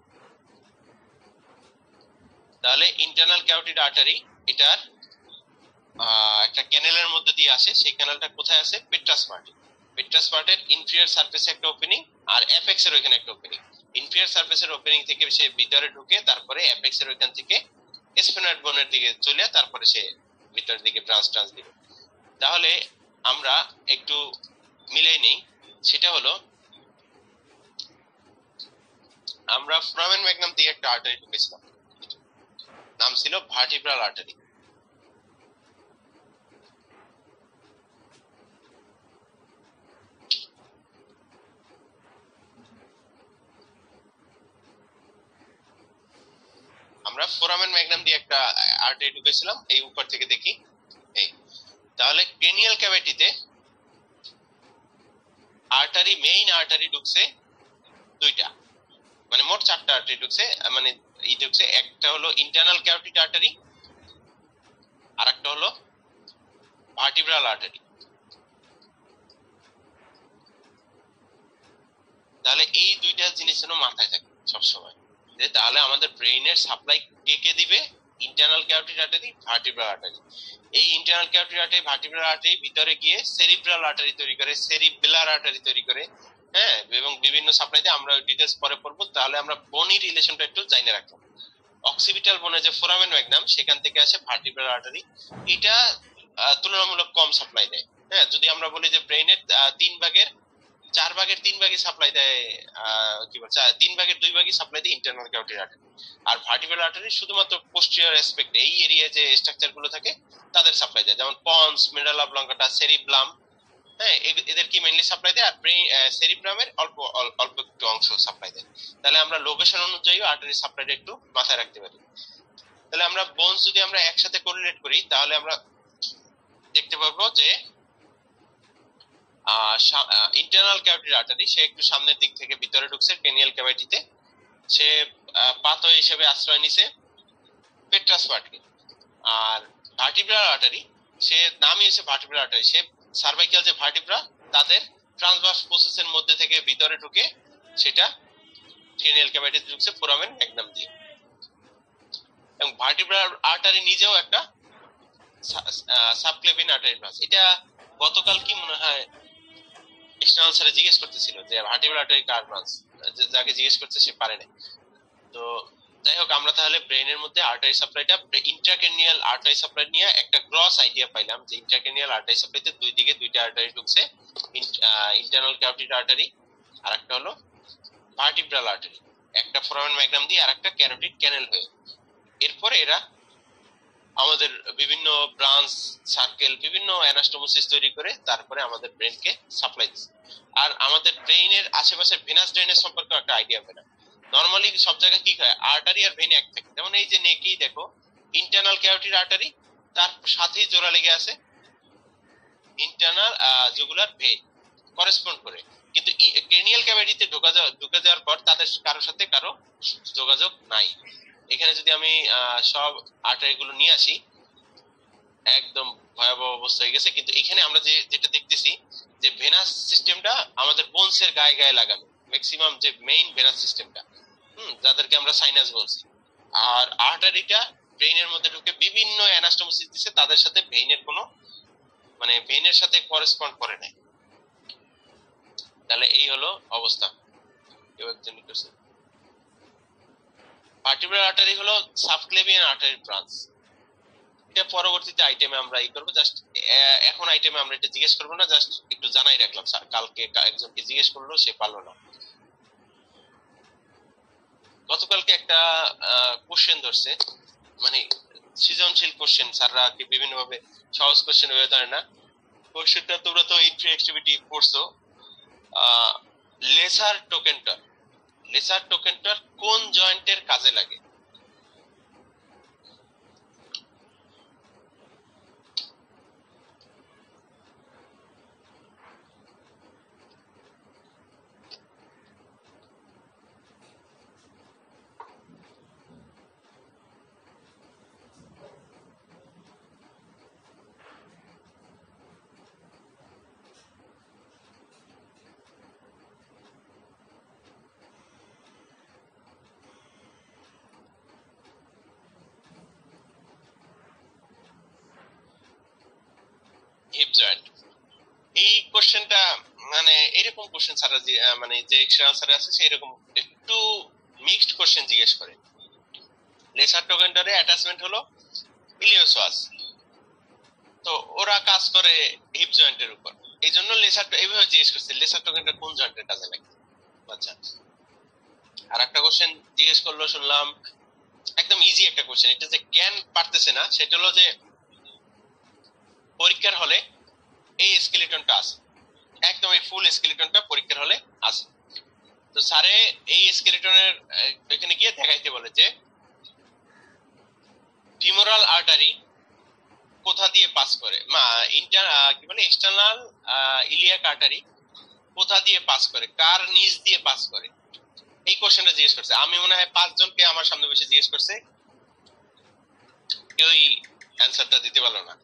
তাহলে ইন্টারনাল ক্যাভিটি আর্টারি এটার একটা ক্যানেলের মধ্যে দিয়ে আসে। সেই ক্যানেলটা কোথায় আছে? পেট্রাস পার্টে। পেট্রাস পার্টের ইনফিরিয়র সারফেসে একটা ওপেনিং আর অ্যাপেক্স এর ওখানে একটা ওপেনিং। ইনফিরিয়র সারফেসের ওপেনিং থেকে সে ভিতরে ঢুকে তারপরে অ্যাপেক্স এর ওখান থেকে স্ফেনয়েড বোনের দিকে চলে তারপরে সে ভিতরের দিকে ব্রাঞ্চ দিবে। তাহলে আমরা একটু মিলাই নেই, সেটা হলো আমরা ফোরামেন ম্যাগনাম দিয়ে একটা আর্টারি ঢুকেছিলাম, নাম ছিল ভার্টিব্রাল আর্টারি। আমরা ফোরামেন ম্যাগনাম দিয়ে একটা আর্টারি ঢুকেছিলাম, এই উপর থেকে দেখি এই। তাহলে ক্রেনিয়াল ক্যাভিটিতে আর্টারি, মেইন আর্টারি ঢুকছে দুইটা, মানে মোট চারটা আর্টারি ঢুকছে, মানে এই ঢুকছে। একটা হলো ইন্টারনাল ক্যাভিটি আর্টারি আর একটা হলো ভার্টিব্রাল আর্টারি। তাহলে এই দুইটা জিনিস যেন মাথায় থাকে সবসময়, যে তাহলে আমাদের ব্রেইনের সাপ্লাই কে কে দিবে? Internal carotid artery, vertebral artery. এই internal carotid artery, vertebral artery ভিতরে গিয়ে সেরিব্রাল আর্টারি তৈরি করে, সেরিবেলার আর্টারি তৈরি করে, হ্যাঁ, এবং বিভিন্ন সাপ্লাই দিয়ে আমরা ডিটেইলস পরে পড়বো। তাহলে আমরা বনি রিলেশনটা একটু জানা রাখবো। অক্সিপিটাল বোনে যে ফোরামেন ম্যাগনাম সেখান থেকে আসে ভার্টিব্রাল আর্টারি, এটা তুলনামূলক কম সাপ্লাই দেয়। হ্যাঁ, যদি আমরা বলি যে ব্রেইনের 4/3 সাপ্লাই দেয়, কি বল, 3/2 সাপ্লাই দেয় ইন্টারনাল ক্যাভিটি আর্টারি। আর ভার্টিব্রাল আর্টারি শুধুমাত্র পোস্টেরিয়র অ্যাসপেক্ট, এই এরিয়া যে স্ট্রাকচার গুলো থাকে তাদের সাপ্লাই দেয়, যেমন পন্স, মেডালা অবলঙ্গাটা, সেরিব্লাম, হ্যাঁ, এদের কি মেইনলি সাপ্লাই দেয়। আর সেরিব্রামের অল্প অল্প একটু অংশ সাপ্লাই দেয়। তাহলে আমরা লোকেশন অনুযায়ী আর্টারি সাপ্লাইটা একটু মাথায় রাখতে পারি। তাহলে আমরা বোনস যদি আমরা একসাথে কোরিলেট করি তাহলে আমরা দেখতে পারবো যে ইন্টারনাল ক্যাভিটি আর্টারি সে একটু সামনের দিক থেকে ভিতরে ঢুকছে ক্রেনিয়াল ক্যাভিটিতে, সে পাথর হিসেবে আশ্রয় নিছে পেট্রাস পার্টকে। আর ভার্টিব্রাল আর্টারি সে নামই হচ্ছে ভার্টিব্রাল আর্টারি, সে সার্ভাইকাল যে ভার্টিব্রা তাদের ট্রান্সভার্স প্রসেসের মধ্যে থেকে ভিতরে ঢুকে সেটা ক্রেনিয়াল ক্যাভিটিতে ঢুকছে ফোরামেন ম্যাগনাম দিয়ে। এবং ভার্টিব্রাল আর্টারি নিজেও একটা সাবক্লেভিয়ান আর্টারি ব্রাঞ্চ। এটা গতকাল কি মনে হয় এক্সটার্নাল স্যারে জিজ্ঞেস করতেছিল যে ভার্টিব্রাল আর্টারি কার ব্রাঞ্চ, যাকে জিজ্ঞেস করতে সে পারে না। তো যাই হোক, আমরা তাহলে ব্রেইনের মধ্যে আর্টারি সাপ্লাইটা, ইন্ট্রাক্রেনিয়াল আর্টারি সাপ্লাই নিয়ে একটা গ্রস আইডিয়া পাইলাম যে ইন্ট্রাক্রেনিয়াল আর্টারি সাপ্লাইতে দুই দিকে দুইটা আর্টারি ঢুকছে, ইন্টারনাল ক্যাভিটি আর্টারি আর একটা হলো ভার্টিব্রাল আর্টারি, একটা ফোরামেন ম্যাগনাম দিয়ে আর একটা ক্যারোটিড ক্যানেল হয়ে। এরপরে এরা আমাদের বিভিন্ন ব্রাঞ্চ, সার্কেল, বিভিন্ন অ্যানাস্টোমোসিস তৈরি করে তারপরে আমাদের ব্রেনকে সাপ্লাই দিচ্ছে। আর আমাদের ব্রেইনের আশেপাশের ভেনাস ড্রেনের সম্পর্কে একটা আইডিয়া পেলাম। নরমালি সব জায়গায় কি হয়, আর্টারি আর ভেন এক থাকে। যেমন এই যে নেকেই দেখো ইন্টারনাল ক্যাভিটির আর্টারি, তার সাথেই জোড়া লেগে আছে ইন্টারনাল জুগুলার ভেন করেসপন্ড করে। কিন্তু ক্রেনিয়াল ক্যাভিটিতে ঢুকে যাওয়ার পর তাদের কারোর সাথে কারো যোগাযোগ নাই। এখানে যদি আমি সব আর্টারি গুলো নিয়ে আসি, একদম ভয়াবহ অবস্থা হয়ে গেছে। কিন্তু এখানে আমরা যেটা দেখতেছি যে ভেনাস সিস্টেমটা আমাদের বোনসের গায়ে গায়ে লাগানো, ম্যাক্সিমাম যে মেইন ভেনাস সিস্টেমটা, যাদেরকে আমরা সাইনাস বলছি। আর আর্টারিটা ব্রেইনের মধ্যে ঢুকে বিভিন্ন অ্যানাস্টোমোসিস দিচ্ছে, তাদের সাথে ভেইনের কোনো, মানে ভেইনের সাথে করেসপন্ড করে নাই। তাহলে এই হলো অবস্থা। কেউ একজন লিখেছে ভার্টিব্রাল আর্টারি হলো সাবক্লেভিয়ান আর্টারি ব্রাঞ্চ। এটা পরবর্তীতে আইটেমে আমরা ই করবো। জাস্ট এখন আইটেমে আমরা এটা জিজ্ঞেস করবো না, জাস্ট একটু জানাই রাখলাম স্যার কালকে একজনকে জিজ্ঞেস করলো সে পারলো না। গতকালকে একটা কোশ্চেন ধরছে, মানে সৃজনশীল কোশ্চেন, স্যাররা বিভিন্ন ভাবে সহজ কোশ্চেন হয়ে দাঁড়ায় না। কোশ্চেনটা তোমরা তো ইন্ট্রি অ্যাক্টিভিটি পড়ছো। লেসার টোকেনটার কোন জয়েন্টের কাজে লাগে? Hip joint. এই কোশ্চেনটা মানে এরকম কোশ্চেন ছাড়া মানে যে এক্সটার্নাল স্যার আছে সেই রকম একটু মিক্সড কোশ্চেন জিজ্ঞেস করে। লেসার টোকেনটারে অ্যাটাচমেন্ট হলো ইলিওসাস, তো ওরা কাজ করে হিপ জয়েন্টের উপর, এই জন্য লেসারটা এইভাবে জিজ্ঞেস করছে লেসার টোকেনটা কোন জয়েন্টের কাজে লাগে। আচ্ছা, আর একটা কোশ্চেন জিজ্ঞেস করলো শুনলাম, একদম ইজি একটা কোশ্চেন, এটা যে জ্ঞান পারতেছে না সেটা হলো যে পরীক্ষার হলে এই স্কেলিটনটা আছে, একদম এই ফুল স্কেলিটনটা পরীক্ষার হলে আছে। তো স্যারে এই স্কেলিটনের এখানে গিয়ে দেখাইতে বলে যে ফিমোরাল আর্টারি কোথা দিয়ে পাস করে, কি বলে এক্সটার্নাল ইলিয়াক আর্টারি কোথা দিয়ে পাস করে, কার নিচ দিয়ে পাস করে, এই কোশ্চেনটা জিজ্ঞেস করছে। আমি মনে হয় 5 জনকে আমার সামনে বসে জিজ্ঞেস করছে, কেউই অ্যানসারটা দিতে পারলো না।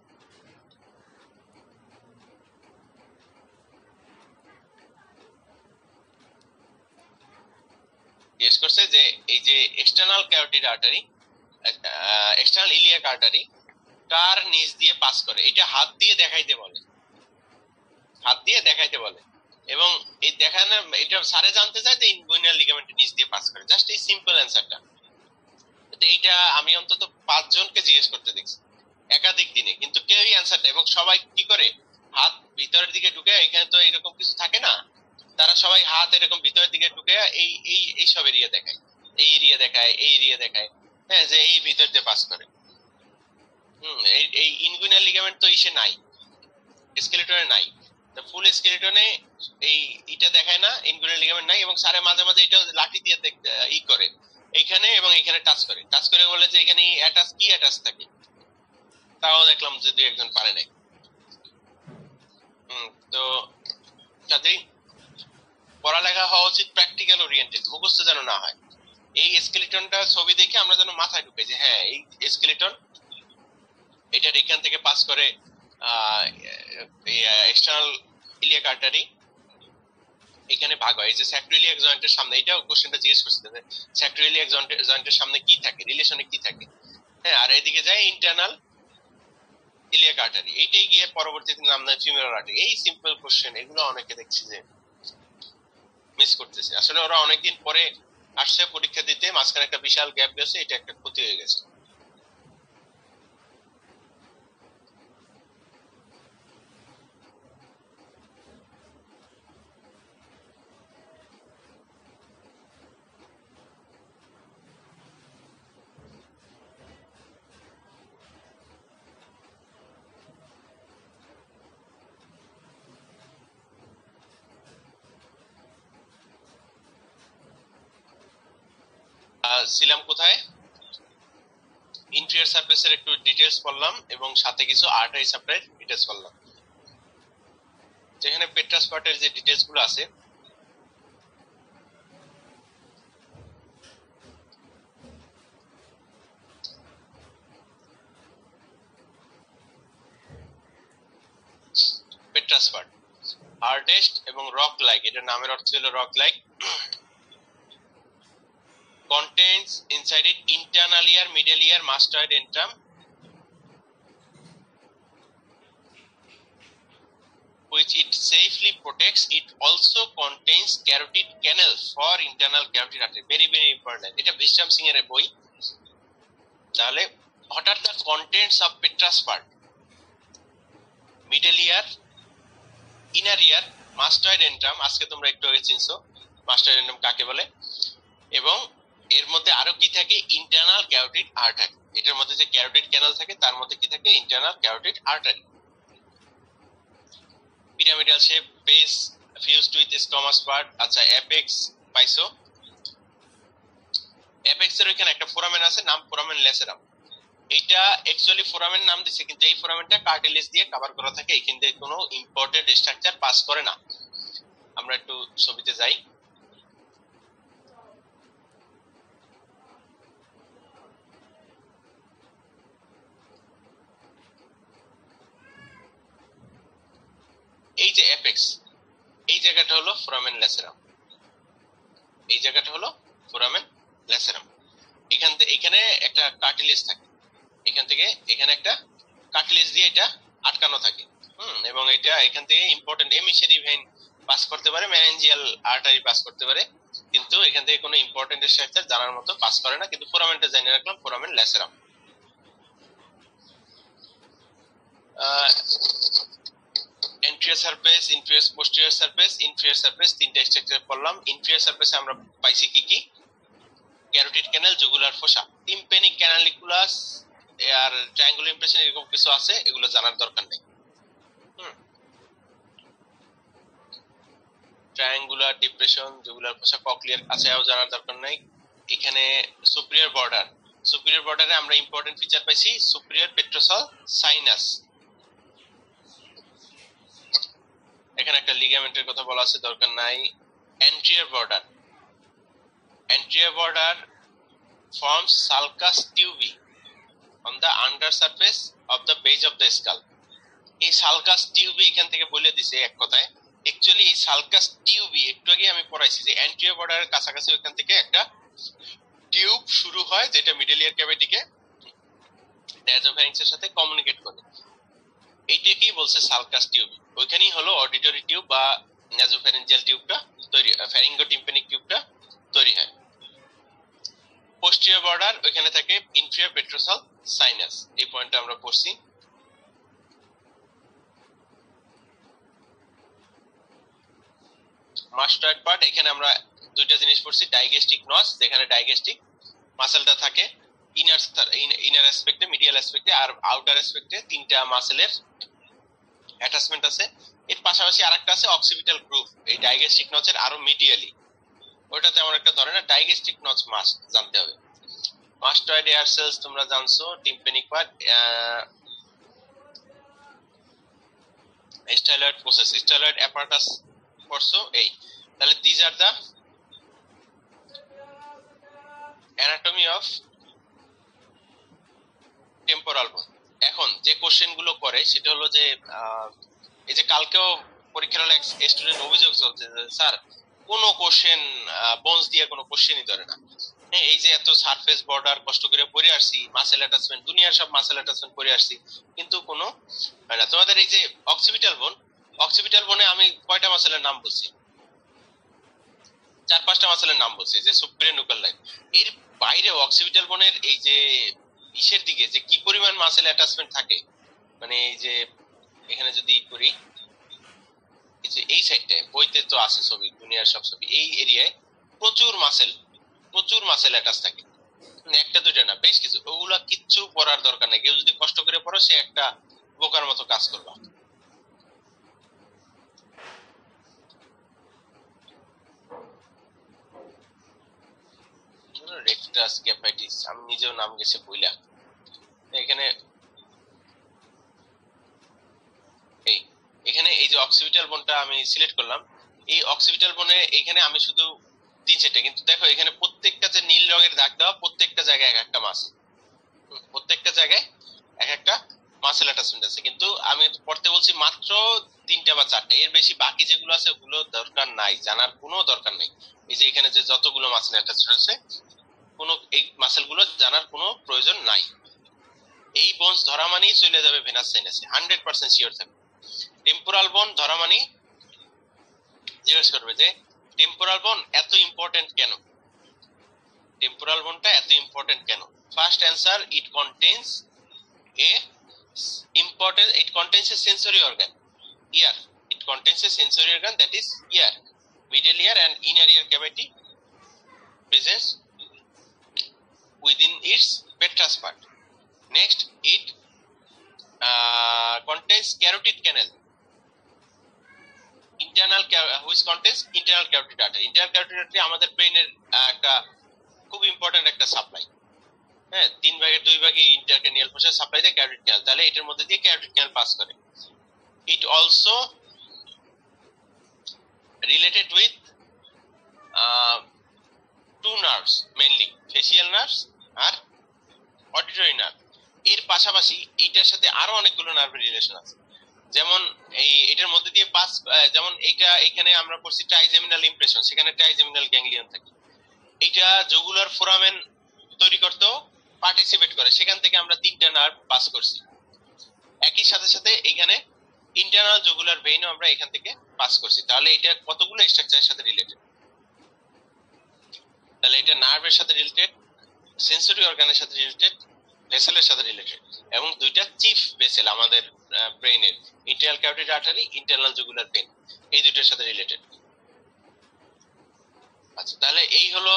জিজ্ঞেস করছে যে এই যে external carotid artery, external iliac artery কার নিচ দিয়ে পাস করে, এটা হাত দিয়ে দেখাইতে বলে, হাত দিয়ে দেখাইতে বলে। এবং এই দেখানো এটা স্যারে জানতে চায় যে ইনগুইনাল লিগামেন্টের নিচ দিয়ে পাস করে, জাস্ট এই সিম্পল অ্যানসারটা। তো এইটা আমি অন্তত 5 জনকে জিজ্ঞেস করতে দেখছি একাধিক দিনে, কিন্তু কেউই অ্যানসার দেয়। এবং সবাই কি করে হাত ভিতরের দিকে ঢুকে, এখানে তো এরকম কিছু থাকে না, তারা সবাই হাত এরকম ভিতরের দিকে ঢুকে এই এই এই সব এরিয়া দেখায়, এই এরিয়া দেখায়, এই এরিয়া দেখায়, হ্যাঁ, যে এই ভিতর দিয়ে পাস করে। এই ইনগুইনাল লিগামেন্ট তো ইসে নাই, স্কেলিটনে নাই, তো ফুল স্কেলিটনে এই এটা দেখায় না, ইনগুইনাল লিগামেন্ট নাই। এবং স্যারে মাঝে মাঝে এটা লাঠি দিয়ে ই করে এইখানে এবং এখানে টাচ করে বলে যে এখানে অ্যাটাচ কি অ্যাটাচ থাকে, তাও দেখলাম যে 2-1 জন পারে নাই। তো কাজেই পড়ালেখা হওয়া উচিত প্র্যাকটিক্যাল ওরিয়েন্টেড, মুখস্থ যেন না হয়। এই স্কেলিটনটা ছবি দেখে আমরা যেন মাথায় ঢুকে যে হ্যাঁ এই স্কেলিটন এটা এখান থেকে পাস করে এক্সটার্নাল ইলিয়াক আর্টারি, এখানে ভাগ হয়। এই যে স্যাক্রোইলিয়াক জয়েন্টের সামনে, এটাও কোশ্চেনটা জিজ্ঞেস করছে যে স্যাক্রোইলিয়াক জয়েন্টের সামনে কি থাকে, রিলেশনে কি থাকে, হ্যাঁ, আর এদিকে যায় ইন্টারনাল ইলিয়াক আর্টারি, এইটাই গিয়ে পরবর্তীতে নাম দেয় ফিমোরাল আর্টারি। এই সিম্পল কোশ্চেন, এগুলো অনেকে দেখছি যে মিস করতেছে। আসলে ওরা অনেকদিন পরে আসছে পরীক্ষা দিতে, মাঝখানে একটা বিশাল গ্যাপ গেছে, এটা একটা ক্ষতি হয়ে গেছে। ছিলাম কোথায়? ইন্টেরিয়র সারফেসের একটু ডিটেইলস পড়লাম এবং সাথে কিছু আর্টারি সাপ্লাইয়ের ডিটেইলস পড়লাম। যেখানে পেট্রাস পার্টের যে ডিটেইলস গুলো আছে, পেট্রাস পার্ট হার্ডেস্ট এবং রক লাইক, এটা নামের অর্থ হলো rock like, contains inside it internal ear, middle ear, mastoid antrum, which it safely protects. It also contains carotid canal for internal carotid artery. Very very important. এটা ভিশাম সিং এর বই। তাহলে what are the contents of petrous part? Middle ear, inner ear, mastoid antrum, আজকে তোমরা একটু আগে চিনছো mastoid antrum কাকে বলে, এবং এর মধ্যে আরো কি থাকে, ইন্টারনাল ক্যারোটিড আর্টারি। এটার মধ্যে যে ক্যারোটিড ক্যানাল থাকে তার মধ্যে কি থাকে, internal carotid artery. Pyramidal shape, base fused with squamous part. আচ্ছা, অ্যাপেক্স পাইছো? অ্যাপেক্স এর এখানে একটা ফোরামেন আছে, নাম ফোরামেন ল্যাসেরাম। এটা অ্যাকচুয়ালি ফোরামেন নাম দিছে, কিন্তু এই ফোরামেনটা কার্টিলেজ দিয়ে কভার করা থাকে, এখান থেকে কোনো ইম্পর্টেন্ট স্ট্রাকচার পাস করে না। আমরা একটু ছবিতে যাই। এই যে অ্যাপেক্স, এই জায়গাটা হলো ফোরামেন ল্যাসেরাম, এই জায়গাটা হলো ফোরামেন ল্যাসেরাম। এখানে একটা কার্টিলেজ থাকে, এখান থেকে এখানে একটা কার্টিলেজ দিয়ে এটা আটকানো থাকে। এবং এটা এখান থেকে ইম্পর্টেন্ট এমিসারি ভেইন পাস করতে পারে, ম্যানেঞ্জিয়াল আর্টারি পাস করতে পারে, কিন্তু এখান থেকে কোনো ইম্পর্টেন্ট স্ট্রাকচার জানার মতো পাস করে না। কিন্তু ফোরামেনটা জানিয়ে রাখলাম, foramen lacerum. Anterior surface, inferior posterior surface, inferior surface, তিনটা স্ট্রাকচার পড়লাম। ইনফেরিয়র সারফেসে আমরা পাইছি কি কি, carotid canal, jugular fossa, tympanic canaliculus আর ট্রায়াঙ্গুলার ইমপ্রেশন, এরকম কিছু আছে, এগুলো জানার দরকার নেই। Triangular depression, jugular fossa, cochlear আছেও জানার দরকার নাই। এখানে সুপিরিয়র বর্ডার, সুপিরিয়র বর্ডারে আমরা ইম্পর্টেন্ট ফিচার পাইছি সুপিরিয়র পেট্রোসাল সাইনাস। এখানে একটা লিগামেন্টের কথা বলা আছে, দরকার নাই। Anterior border, anterior border forms sulcus tubi on the under surface of the base of the skull. এই সালকাস টিউবি এখান থেকে বলে দিছে এক কথায়। অ্যাকচুয়ালি এই সালকাস টিউবি একটু আগে আমি পড়াইছি যে অ্যান্টেরিয়র বর্ডারের কাছাকাছি ওখান থেকে একটা টিউব শুরু হয়, যেটা মিডল ইয়ার ক্যাভিটিকে ন্যাজোফ্যারিংসের সাথে কমিউনিকেট করে। এইটাকেই বলছে সালকাস টিউবি। ওইখানেই হলো অডিটরি টিউব বা ন্যাজোফ্যারিঞ্জিয়াল টিউবটা তৈরি, ফ্যারিঙ্গোটিম্প্যানিক টিউবটা তৈরি হয়। পোস্টেরিয়র বর্ডার, ওইখানে থাকে ইনফেরিয়র পেট্রোসাল সাইনাস। এই পয়েন্টটা আমরা পড়ছি। মাস্টার্ড পার্ট, এখানে আমরা দুইটা জিনিস পড়ছি, ডাইগেস্টিক নচ, যেখানে ডাইগেস্টিক মাসেলটা থাকে ইনার অ্যাসপেক্টে, মিডিয়াল অ্যাসপেক্টে আর আউটার অ্যাসপেক্টে, তিনটা মাসেলের অ্যাটাচমেন্ট আছে। এর পাশাপাশি আরেকটা আছে অক্সিপিটাল গ্রুভ এই ডাইগেস্টিক নচের আরো মিডিয়ালি, ওইটাতে আমার একটা ধরে না, ডাইগেস্টিক নচ মাস্ট জানতে হবে। মাস্টয়েড এয়ার সেলস তোমরা জানছো, tympanic part, styloid process, styloid apparatus পড়ছো। এই তাহলে this are the anatomy of temporal bone. এখন যে কোশ্চেন গুলো করে সেটা হলো যে এই যে কালকেও পরীক্ষার হলে স্টুডেন্ট অভিযোগ চলছে যে স্যার কোনো কোশ্চেন বোনস দিয়ে কোনো কোশ্চেনই ধরে না। এই যে এত সারফেস বর্ডার কষ্ট করে পড়ে আসছি, মাসেল অ্যাটাচমেন্ট, দুনিয়ার সব মাসেল অ্যাটাচমেন্ট পড়ে আসছি, কিন্তু কোনো হয় না। তোমাদের এই যে অক্সিপিটাল বোন, অক্সিপিটাল বোনে আমি কয়টা মাসেলের নাম বলছি? 4-5টা মাসেলের নাম বলছি, যে সুপিরিয়র নুক্যাল লাইন। এর বাইরে অক্সিপিটাল বোনের এই যে ইসের দিকে যে কি পরিমাণ মাসেল অ্যাটাচমেন্ট থাকে, মানে এই যে এখানে যদি করি, এই সাইডটায় বইতে তো আছে ছবি, দুনিয়ার সব ছবি, এই এরিয়ায় প্রচুর মাসেল অ্যাটাচ থাকে, একটা দুইটা না, বেশ কিছু। ওগুলা কিচ্ছু পড়ার দরকার নাই, কেউ যদি কষ্ট করে পড়ো সে একটা বোকার মতো কাজ করবা। রেকটাস ক্যাপাইটিস, আমি নিজেও নাম গেছে বইলা। এখানে এই যে অক্সিপিটাল বোনটা আমি সিলেক্ট করলাম, এই অক্সিপিটাল বোনে এখানে আমি শুধু 3-4টা, কিন্তু দেখো এখানে প্রত্যেকটা যে নীল রঙের দাগ দেওয়া, প্রত্যেকটা জায়গায় এক একটা মাস, প্রত্যেকটা জায়গায় এক একটা মাসেল অ্যাটাচমেন্ট আছে। কিন্তু আমি পড়তে বলছি মাত্র 3টা বা 4টা, এর বেশি বাকি যেগুলো আছে ওগুলো দরকার নাই, জানার কোনো দরকার নেই। এই যে এখানে যে যতগুলো মাসেল অ্যাটাচমেন্ট আছে, কোনো এই মাসেল গুলো জানার কোনো প্রয়োজন নাই। এই বোনস ধরা মানেই চলে যাবে ভেনাস সাইনাসে, 100% শিওর থাকবে। টেম্পোরাল বোন ধরা মানে জিজ্ঞেস করবে যে টেম্পোরাল বোন এত ইম্পর্টেন্ট কেন, টেম্পোরাল বোনটা এত ইম্পর্টেন্ট কেন? First answer, it contains a sensory organ, ear. It contains a sensory organ, that is ear. Middle ear and inner ear cavity presents within its petrous part. Next, it contains carotid canal, which contains internal carotid artery. Internal carotid artery আমাদের ব্রেনের একটা খুব important একটা supply. হ্যাঁ, 3 ভাগের 2 ভাগে intercranial fossas supply দেয় carotid canal, তাহলে এটার মধ্যে দিয়ে ক্যারোটিড ক্যানাল পাস করে। It also related with two nerves, mainly facial nerves আর অডিটরি নার্ভ। এর পাশাপাশি এইটার সাথে আরো অনেকগুলো নার্ভের রিলেশন আছে, যেমন এটার মধ্যে দিয়ে পাস, যেমন এখানে আমরা পড়ছি ট্রাইজেমিনাল ইমপ্রেশন, সেখানে ট্রাইজেমিনাল গ্যাংলিয়ন থাকে। এটা জুগুলার ফোরামেন তৈরি করতেও পার্টিসিপেট করে, সেখান থেকে আমরা 3টা নার্ভ পাস করছি। একই সাথে সাথে এখানে ইন্টারনাল জুগুলার ভেইনও আমরা এখান থেকে পাস করছি। তাহলে এটা কতগুলো স্ট্রাকচারের সাথে রিলেটেড? তাহলে এটা নার্ভের সাথে রিলেটেড, সেন্সরি অর্গানের সাথে রিলেটেড, ভেসেলের সাথে রিলেটেড, এবং 2টা চিফ ভেসেল আমাদের ব্রেইনের, internal carotid artery, internal jugular vein, এই 2টার সাথে রিলেটেড। আচ্ছা, তাহলে এই হলো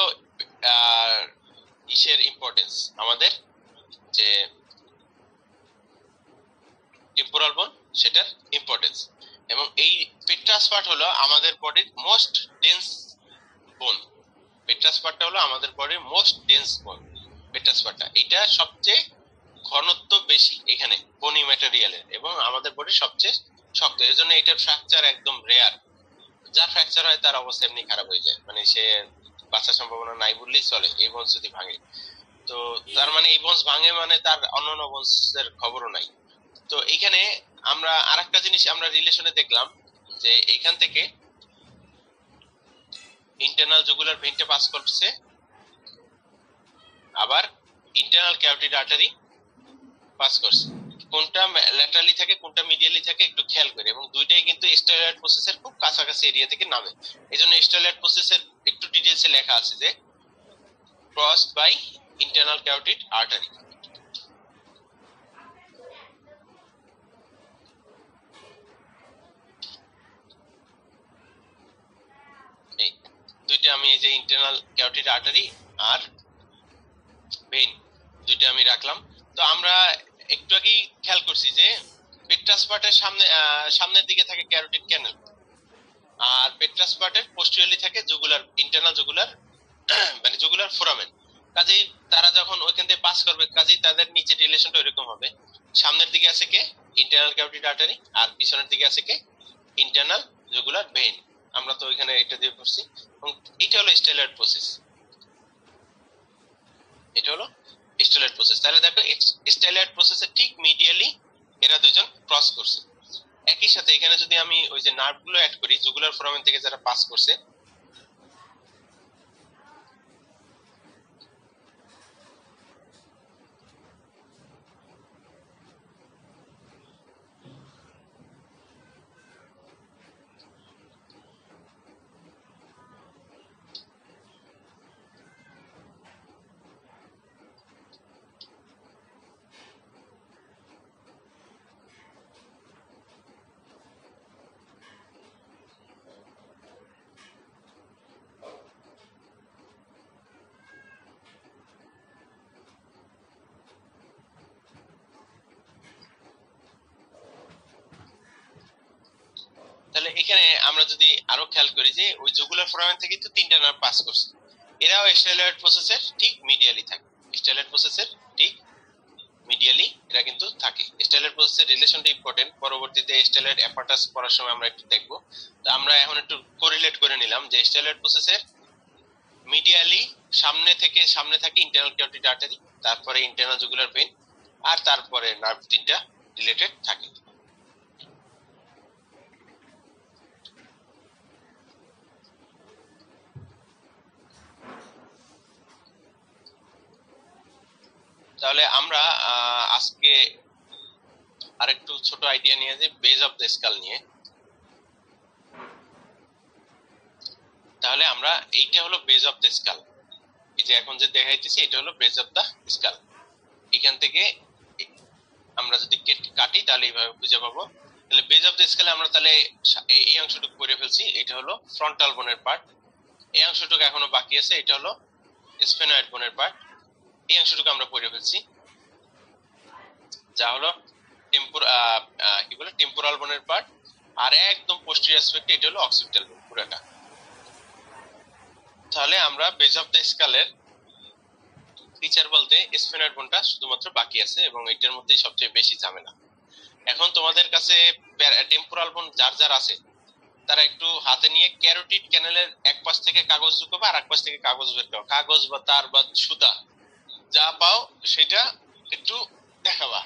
ইসের ইম্পর্টেন্স, আমাদের যে টেম্পোরাল বোন সেটার ইম্পর্টেন্স। এবং এই পেট্রাস পার্ট হলো আমাদের বডির মোস্ট ডেন্স বোন। পেট্রাস পার্টটা হলো আমাদের বডির মোস্ট ডেন্স বোন। পেট্রাস পার্টটা এটা সবচেয়ে ঘনত্ব বেশি এখানে বনি ম্যাটেরিয়ালের, এবং আমাদের বডির সবচেয়ে শক্ত। এর জন্য এটার ফ্র্যাকচার একদম রেয়ার। যার ফ্র্যাকচার হয় তার অবস্থা এমনি খারাপ হয়ে যায়, মানে সে বাঁচার সম্ভাবনা নাই বললেই চলে এই বোনস যদি ভাঙে। তো তার মানে এই বোনস ভাঙে মানে তার অন্যান্য বোনসের খবরও নাই। তো এখানে আমরা আরেকটা জিনিস আমরা রিলেশনে দেখলাম যে এইখান থেকে ইন্টারনাল জুগুলার ভেইনটা পাস করছে, আবার ইন্টারনাল ক্যারোটিড আর্টারি পাস করছে। কোনটা ল্যাটারালি থাকে কোনটা মিডিয়ালি থাকে একটু খেয়াল করে, এবং দুইটাই কিন্তু স্টেরয়েড প্রসেসের খুব কাছাকাছি এরিয়া থেকে নামে। এইজন্য স্টেরয়েড প্রসেসের একটু ডিটেইলসে লেখা আছে যে crossed by internal carotid artery. এই দুইটা আমি এই যে ইন্টারনাল ক্যারোটিড আর্টারি আর ভেইন দুইটা আমি রাখলাম। তো আমরা একটু আগেই খেয়াল করছি যে পেট্রাস পার্টের সামনের দিকে থাকে ক্যারোটিড ক্যানাল, আর পেট্রাস পার্টের পোস্টেরিয়রলি থাকে জুগুলার, ইন্টারনাল জুগুলার মানে জুগুলার ফোরামেন। কাজেই তারা যখন ওইখান থেকে পাস করবে, কাজেই তাদের নিচে রিলেশনটা এরকম হবে। সামনের দিকে আছে কে ইন্টারনাল ক্যারোটিড আর্টারি, আর পিছনের দিকে আছে কে ইন্টারনাল জুগুলার ভেইন। আমরা তো ওইখানে এটা দিয়ে পড়ছি, এবং এটা হলো স্টেলয়েড প্রসেস। এটা হলো স্টেলয়েড প্রসেস। তাহলে দেখো স্টেলয়েড প্রসেসের ঠিক মিডিয়ালি এরা দুজন ক্রস করছে। একই সাথে এখানে যদি আমি ওই যে নার্ভ গুলো অ্যাড করি জুগুলার ফোরামেন থেকে যারা পাস করছে, তাহলে এখানে আমরা যদি আরো খেয়াল করি যে ওই জুগুলার ফোরামেন থেকে তো 3টা নার্ভ পাস করছে, এরাও স্টেলয়েড প্রসেসের ঠিক মিডিয়ালি থাকে। স্টেলয়েড প্রসেসের ঠিক মিডিয়ালি এরা কিন্তু থাকে। স্টেলয়েড প্রসেসের রিলেশনটা ইম্পর্টেন্ট, পরবর্তীতে স্টেলয়েড অ্যাপাটাস পড়ার সময় আমরা একটু দেখব। তো আমরা এখন একটু কোরিলেট করে নিলাম যে স্টেলয়েড প্রসেসের মিডিয়ালি সামনে থাকে ইন্টারনাল ক্যারোটিড আর্টারি, তারপরে ইন্টারনাল জুগুলার ভেইন, আর তারপরে নার্ভ 3টা রিলেটেড থাকে। তাহলে আমরা আজকে আরেকটু ছোট আইডিয়া নিয়ে যে বেজ অফ দ্য স্কাল নিয়ে। তাহলে আমরা এইটা হলো বেজ অফ দ্য স্কাল। এই যে এখন যে দেখাইতেছি এটা হলো বেজ অফ দা স্কাল। এখান থেকে আমরা যদি কাটি তাহলে এইভাবে খুঁজে পাবো। তাহলে বেজ অফ দ্য স্কেলে আমরা তাহলে এই অংশটুকু করে ফেলছি, এটা হলো ফ্রন্টাল বোনের পার্ট। এই অংশটুকু এখনো বাকি আছে, এটা হলো স্ফেনয়েড বোনের পার্ট। এই অংশটুকু আমরা করে ফেলছি, যা হলো কি বলে টেম্পোরাল বোনের পার্ট। আর একদম পোস্টেরিয়র অ্যাসপেক্ট এটা হলো অক্সিপিটাল বোন পুরোটা। তাহলে আমরা বেজ অফ দ্য স্কেলের ফিচার বলতে স্ফেনয়েড বোনটা শুধুমাত্র বাকি আছে এবং এটার মধ্যেই সবচেয়ে বেশি ঝামেলা। এখন তোমাদের কাছে টেম্পোরাল বোন যার যার আছে তারা একটু হাতে নিয়ে ক্যারোটিড ক্যানেলের এক পাশ থেকে কাগজ ঢুকাবে আর এক পাশ থেকে কাগজ বের করো, কাগজ বা তার বা সুতা যা পাও সেটা একটু দেখাবা।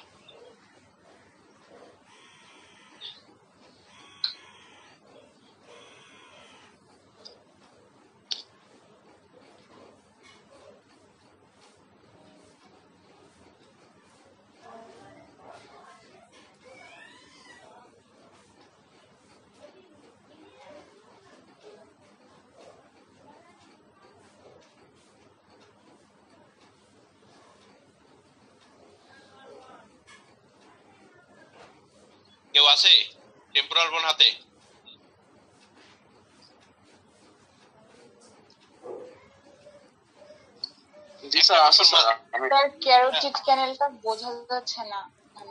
কেউ আছে টেম্পোরাল বোন হাতে? জি স্যার আছে স্যার। স্যার ক্যারোটিড ক্যানেলটা বোঝা যাচ্ছে না।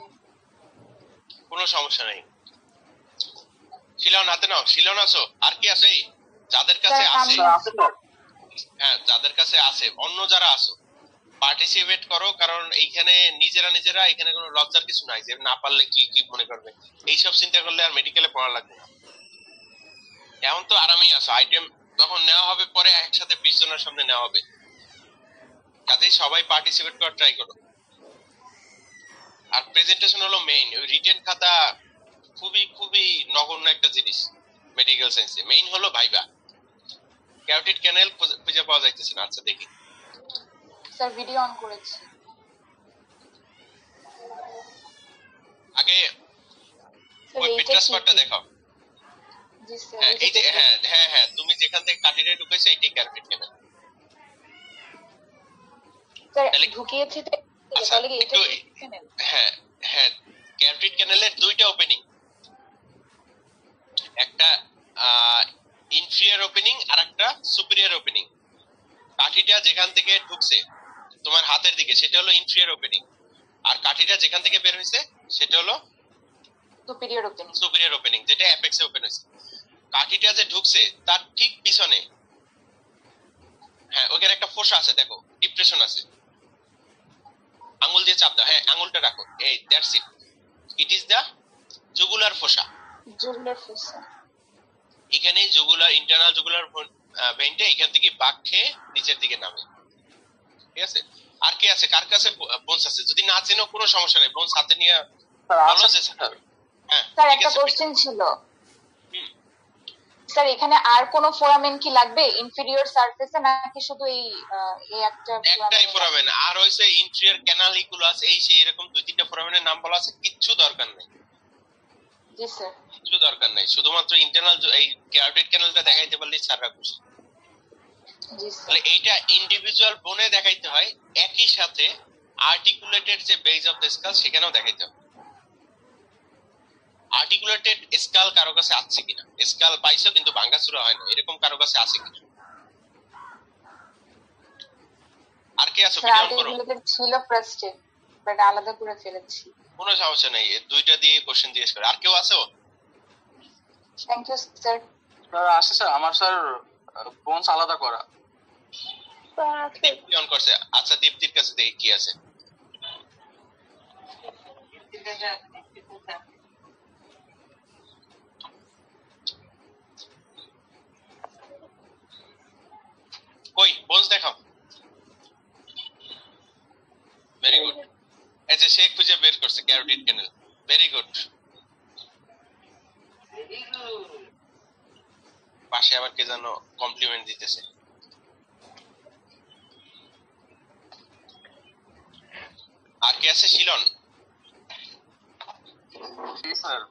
কোনো সমস্যা নেই, শিলন হাতে নাও। শিলন আছো? আর কি আছে যাদের কাছে আছে? হ্যাঁ যাদের কাছে আছে, অন্য যারা আছো পার্টিসিপেট করো, কারণ এইখানে নিজেরা এখানে কোনো লজ্জার কিছু নাই যে না পারলে কি কি মনে করবে, এইসব চিন্তা করলে আর মেডিকেলে পড়া লাগবে না। এখন তো আরামই আছো, আইটেম যখন নেওয়া হবে পরে একসাথে 20 জনের সামনে নেওয়া হবে, কাজেই সবাই পার্টিসিপেট করার ট্রাই করো। আর প্রেজেন্টেশন হলো মেইন, ওই রিটেন খাতা খুবই খুবই নগণ্য একটা জিনিস মেডিকেল সায়েন্সে। মেইন হলো ভাইবা। ক্যারোটিড ক্যানেল খুঁজে পাওয়া যাইতেছে না, আচ্ছা দেখি। স্যার ভিডিও অন করেছি। আগে ওই পেট্রাস পার্টটা দেখাও। জি স্যার। এই যে হ্যাঁ তুমি যেখান থেকে কাটিরে ঢুকেছো এটাই ক্যারোটিড ক্যানেল। স্যার ঢুকিয়েছি তো, তাহলে কি এটা ক্যানেল? হ্যাঁ ক্যারোটিড ক্যানেলের দুইটা ওপেনিং, একটা ইনফিরিয়র ওপেনিং আর একটা সুপিরিয়র ওপেনিং। কাঠিটা যেখান থেকে ঢুকছে তোমার হাতের দিকে সেটা হলো ইনফিরিয়র ওপেনিং, আর কাঠিটা যেখান থেকে বের হয়েছে সেটা হলো সুপিরিয়র ওপেনিং, যেটা অ্যাপেক্সে ওপেন হয়েছে। কাঠিটা যে ঢুকছে তার ঠিক পিছনে ওখানে একটা ফোসা আছে, দেখো ডিপ্রেশন আছে, আঙ্গুল দিয়ে চাপ দাও, আঙ্গুলটা রাখো, এই that's it, it is the jugular fossa. এখানে জুগুলার ইন্টারনাল জুগুলার ভেইনটা এখান থেকে বাঁক খেয়ে নিচের দিকে নামে, ঠিক আছে? আর কি আছে, কার কাছে বোনস আছে? যদি না চেনো কোনো সমস্যা নেই, বোনস হাতে নিয়ে বলো যে স্যার। স্যার একটা কোশ্চেন ছিল স্যার, এখানে আর কোন ফোরামেন কি লাগবে ইনফিরিয়র সারফেসে, নাকি শুধু এই একটাই ফোরামেন? আর হইছে ইনফিরিয়র ক্যানালিকুলাস, এই সেই এরকম দুই তিনটা ফোরামেনের নাম বলা আছে, কিচ্ছু দরকার নেই। জি স্যার, কিচ্ছু দরকার নাই, শুধুমাত্র ইন্টারনাল এই ক্যারোটিড ক্যানেলটা দেখাইতে পারলেই স্যাররা খুশি। তাহলে এইটা ইন্ডিভিজুয়াল বোনে দেখাইতে হয়, একই সাথে আর্টিকুলেটেড যে বেজ অফ দ্য স্কাল সেখানেও দেখাইতে হবে। আর্টিকুলেটেড স্কাল কারো কাছে আছে কিনা, স্কাল পাইছো কিন্তু ভাঙাচুরা হয় না, এরকম কারো কাছে আছে কিনা? আর কি আছে? ভিডিও অন করো। আর্টিকুলেটেড ছিল ফার্স্টে, বাট আলাদা করে ফেলেছি। কোনো সমস্যা নাই, এই দুইটা দিয়ে কোশ্চেন জিজ্ঞেস করে। আর কেউ আছে? Thank you sir. স্যার আছে স্যার, আমার স্যার বোনস আলাদা করা। দীপ্তি অন করছে, আচ্ছা দীপ্তির কাছে দেখি কি আছে। কই বোনস দেখাও। ভেরি গুড, আচ্ছা সে খুঁজে বের করছে ক্যারোটিড ক্যানেল, ভেরি গুড। পাশে আবার কে যেন কমপ্লিমেন্ট দিতেছে। আর কে আছে? শিলন। জি স্যার।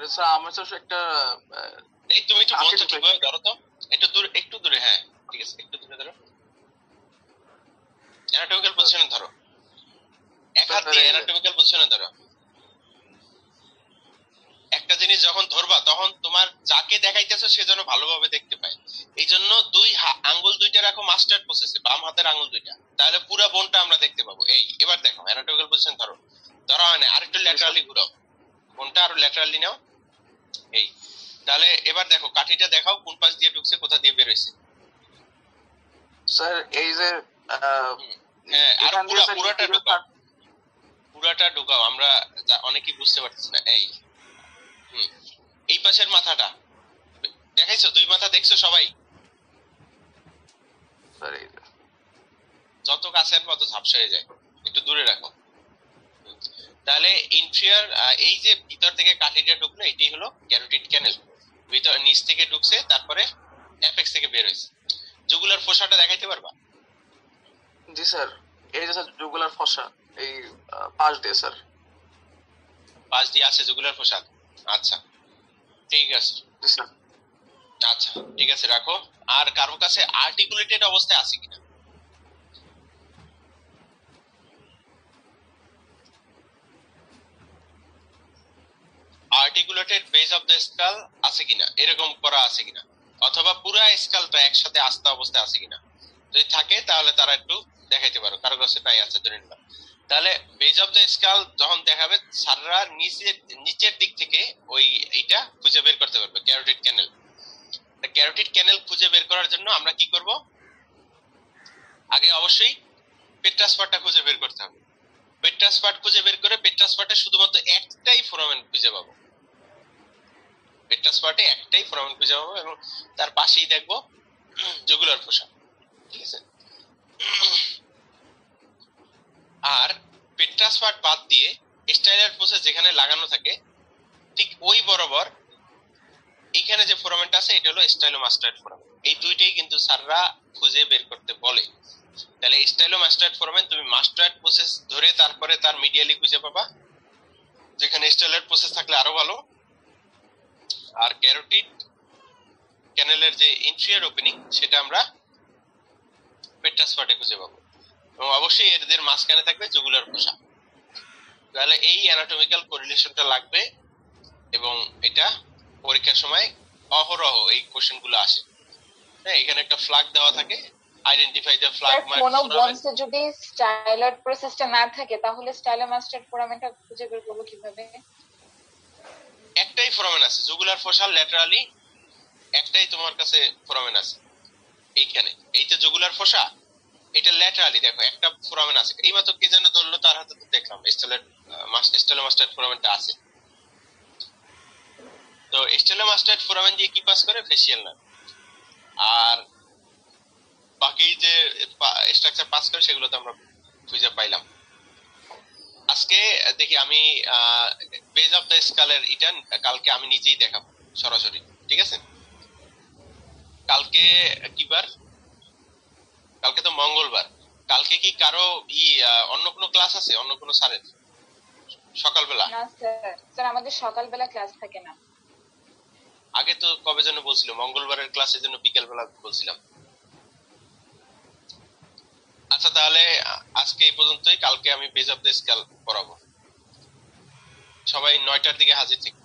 স্যার আমার স্যার একটা এই তুমি একটু বলছো architect ঠিকভাবে ধরো তো, একটু দূরে, হ্যাঁ ঠিক আছে, একটু দূরে ধরো, অ্যানাটমিক্যাল পজিশনে ধরো, এক হাত দিয়ে অ্যানাটমিক্যাল পজিশনে ধরো। একটা জিনিস যখন ধরবা তখন তোমার যাকে দেখাইতেছো সে যেন ভালোভাবে দেখতে পায়, এই জন্য আঙ্গুল দুইটা রাখো মাস্টার প্রসেসে, বাম হাতের আঙ্গুল দুইটা, তাহলে পুরো বোনটা আমরা দেখতে পাবো। এই এবার দেখো অ্যানাটমিক্যাল পজিশন ধরো, ধরা হয় না, আরেকটু ল্যাটারালি ঘুরাও বোনটা, আরো ল্যাটারালি নাও। এই তাহলে এবার দেখো কাঠিটা দেখাও কোন পাশ দিয়ে ঢুকছে কোথা দিয়ে বের হইছে। স্যার এই যে হ্যাঁ আর পুরাটা ঢুকাও, আমরা অনেকেই বুঝতে পারতেছি না। এই পাশের মাথাটা দেখাইছো, দুই মাথা দেখছো সবাই, যত কাছে আসবে তত ঝাপসা হয়ে যায়, একটু দূরে রাখো। তাহলে ইনফিয়ার এই যে ভিতর থেকে কাঠিটা ঢুকলো এটাই হলো ক্যারোটিড ক্যানেল, ভিতর নিচ থেকে ঢুকছে তারপরে অ্যাপেক্স থেকে বের হয়েছে। জুগুলার ফোসাটা দেখাইতে পারবা? জি স্যার, এই যে স্যার জুগুলার ফসা এই পাশ দিয়ে স্যার, পাশ দিয়ে আছে জুগুলার ফোসা। আচ্ছা ঠিক আছে, জি স্যার। আচ্ছা ঠিক আছে রাখো। আর কারোর কাছে আর্টিকুলেটেড অবস্থায় আছে কিনা? Articulated base of the skull আছে কিনা, এরকম করা আছে কিনা, অথবা পুরা স্কালটা একসাথে আস্তে অবস্থায় আছে কিনা, যদি থাকে তাহলে তারা একটু দেখাইতে পারো, কারো কাছে তাই আছে ধরে নিলাম। তাহলে বেজ অফ দ্য স্কাল যখন দেখাবে সাররা নিচের দিক থেকে ওই এইটা খুঁজে বের করতে পারবে ক্যারোটিড ক্যানেল। ক্যারোটিড ক্যানেল খুঁজে বের করার জন্য আমরা কি করব, আগে অবশ্যই পেট্রাস পার্টটা খুঁজে বের করতে হবে। পেট্রাস পার্ট খুঁজে বের করে পেট্রাস পার্টে শুধুমাত্র একটাই ফোরামেন খুঁজে পাবো, পেট্রাস পার্টে একটাই ফোরামেন খুঁজে পাবো এবং তার পাশেই দেখবো জুগুলার ফোসা, ঠিক আছে। আর পেট্রাস পার্ট বাদ দিয়ে স্টাইলার প্রসেস যেখানে লাগানো থাকে ঠিক ওই বরাবর এইখানে যে ফোরামেনটা আছে এটা হলো স্টাইলোমাস্টাইড ফোরামেন। এই দুইটাই কিন্তু স্যাররা খুঁজে বের করতে বলে। তাহলে স্টাইলোমাস্টাইড ফোরামেন তুমি মাস্টার্ড প্রসেস ধরে তারপরে তার মিডিয়ালি খুঁজে পাবা, যেখানে স্টাইলার প্রসেস থাকলে আরো ভালো। আর ক্যারোটিড ক্যানেলের যে ইনফিয়ার ওপেনিং সেটা আমরা পেট্রাস পার্টে খুঁজে পাবো এবং অবশ্যই এদের মাঝখানে থাকবে জুগুলার ফোসা। তাহলে এই অ্যানাটমিক্যাল কোরিলেশনটা লাগবে এবং এটা পরীক্ষার সময় অহরহ এই কোশ্চেনগুলো আসে। হ্যাঁ, এখানে একটা ফ্ল্যাগ দেওয়া থাকে, আইডেন্টিফাই দ্য ফ্ল্যাগ মার্ক। কোনো বন্ডসে যদি স্টাইলার প্রসেসটা না থাকে তাহলে স্টাইলোমাস্টাইড ফোরামেনটা খুঁজে বের করব কিভাবে? একটাই ফোরামেন আছে জুগুলার ফোসার ল্যাটারালি, একটাই তোমার কাছে ফোরামেন আছে এইখানে, এইটা জুগুলার ফোসা, এটা ল্যাটারালি দেখো একটা ফোরামেন আছে। এইমাত্র কে যেন ধরলো, তার হাতে তো দেখলাম স্টাইলোমাস্টাইড ফোরামেনটা আছে। তো স্টাইলোমাস্টাইড ফোরামেন দিয়ে কি পাস করে? Facial nerve. আর বাকি যে স্ট্রাকচার পাস করে সেগুলো তো আমরা খুঁজে পাইলাম। আজকে দেখি আমি বেজ অফ দ্য স্কালের এটা কালকে আমি নিজেই দেখাবো সরাসরি, ঠিক আছে? কালকে কি বার? কালকে তো মঙ্গলবার। কালকে কি কারো অন্য কোনো ক্লাস আছে, অন্য কোনো স্যারের সকালবেলা? না স্যার, স্যার আমাদের সকালবেলা ক্লাস থাকে না। আগে তো কবে যেন বলছিল মঙ্গলবারের ক্লাসের জন্য বিকেলবেলা বলছিলাম। আচ্ছা তাহলে আজকে এই পর্যন্তই, কালকে আমি বেজ অফ দ্য স্কেল পড়াবো। সবাই 9টার দিকে হাজির থাকবে।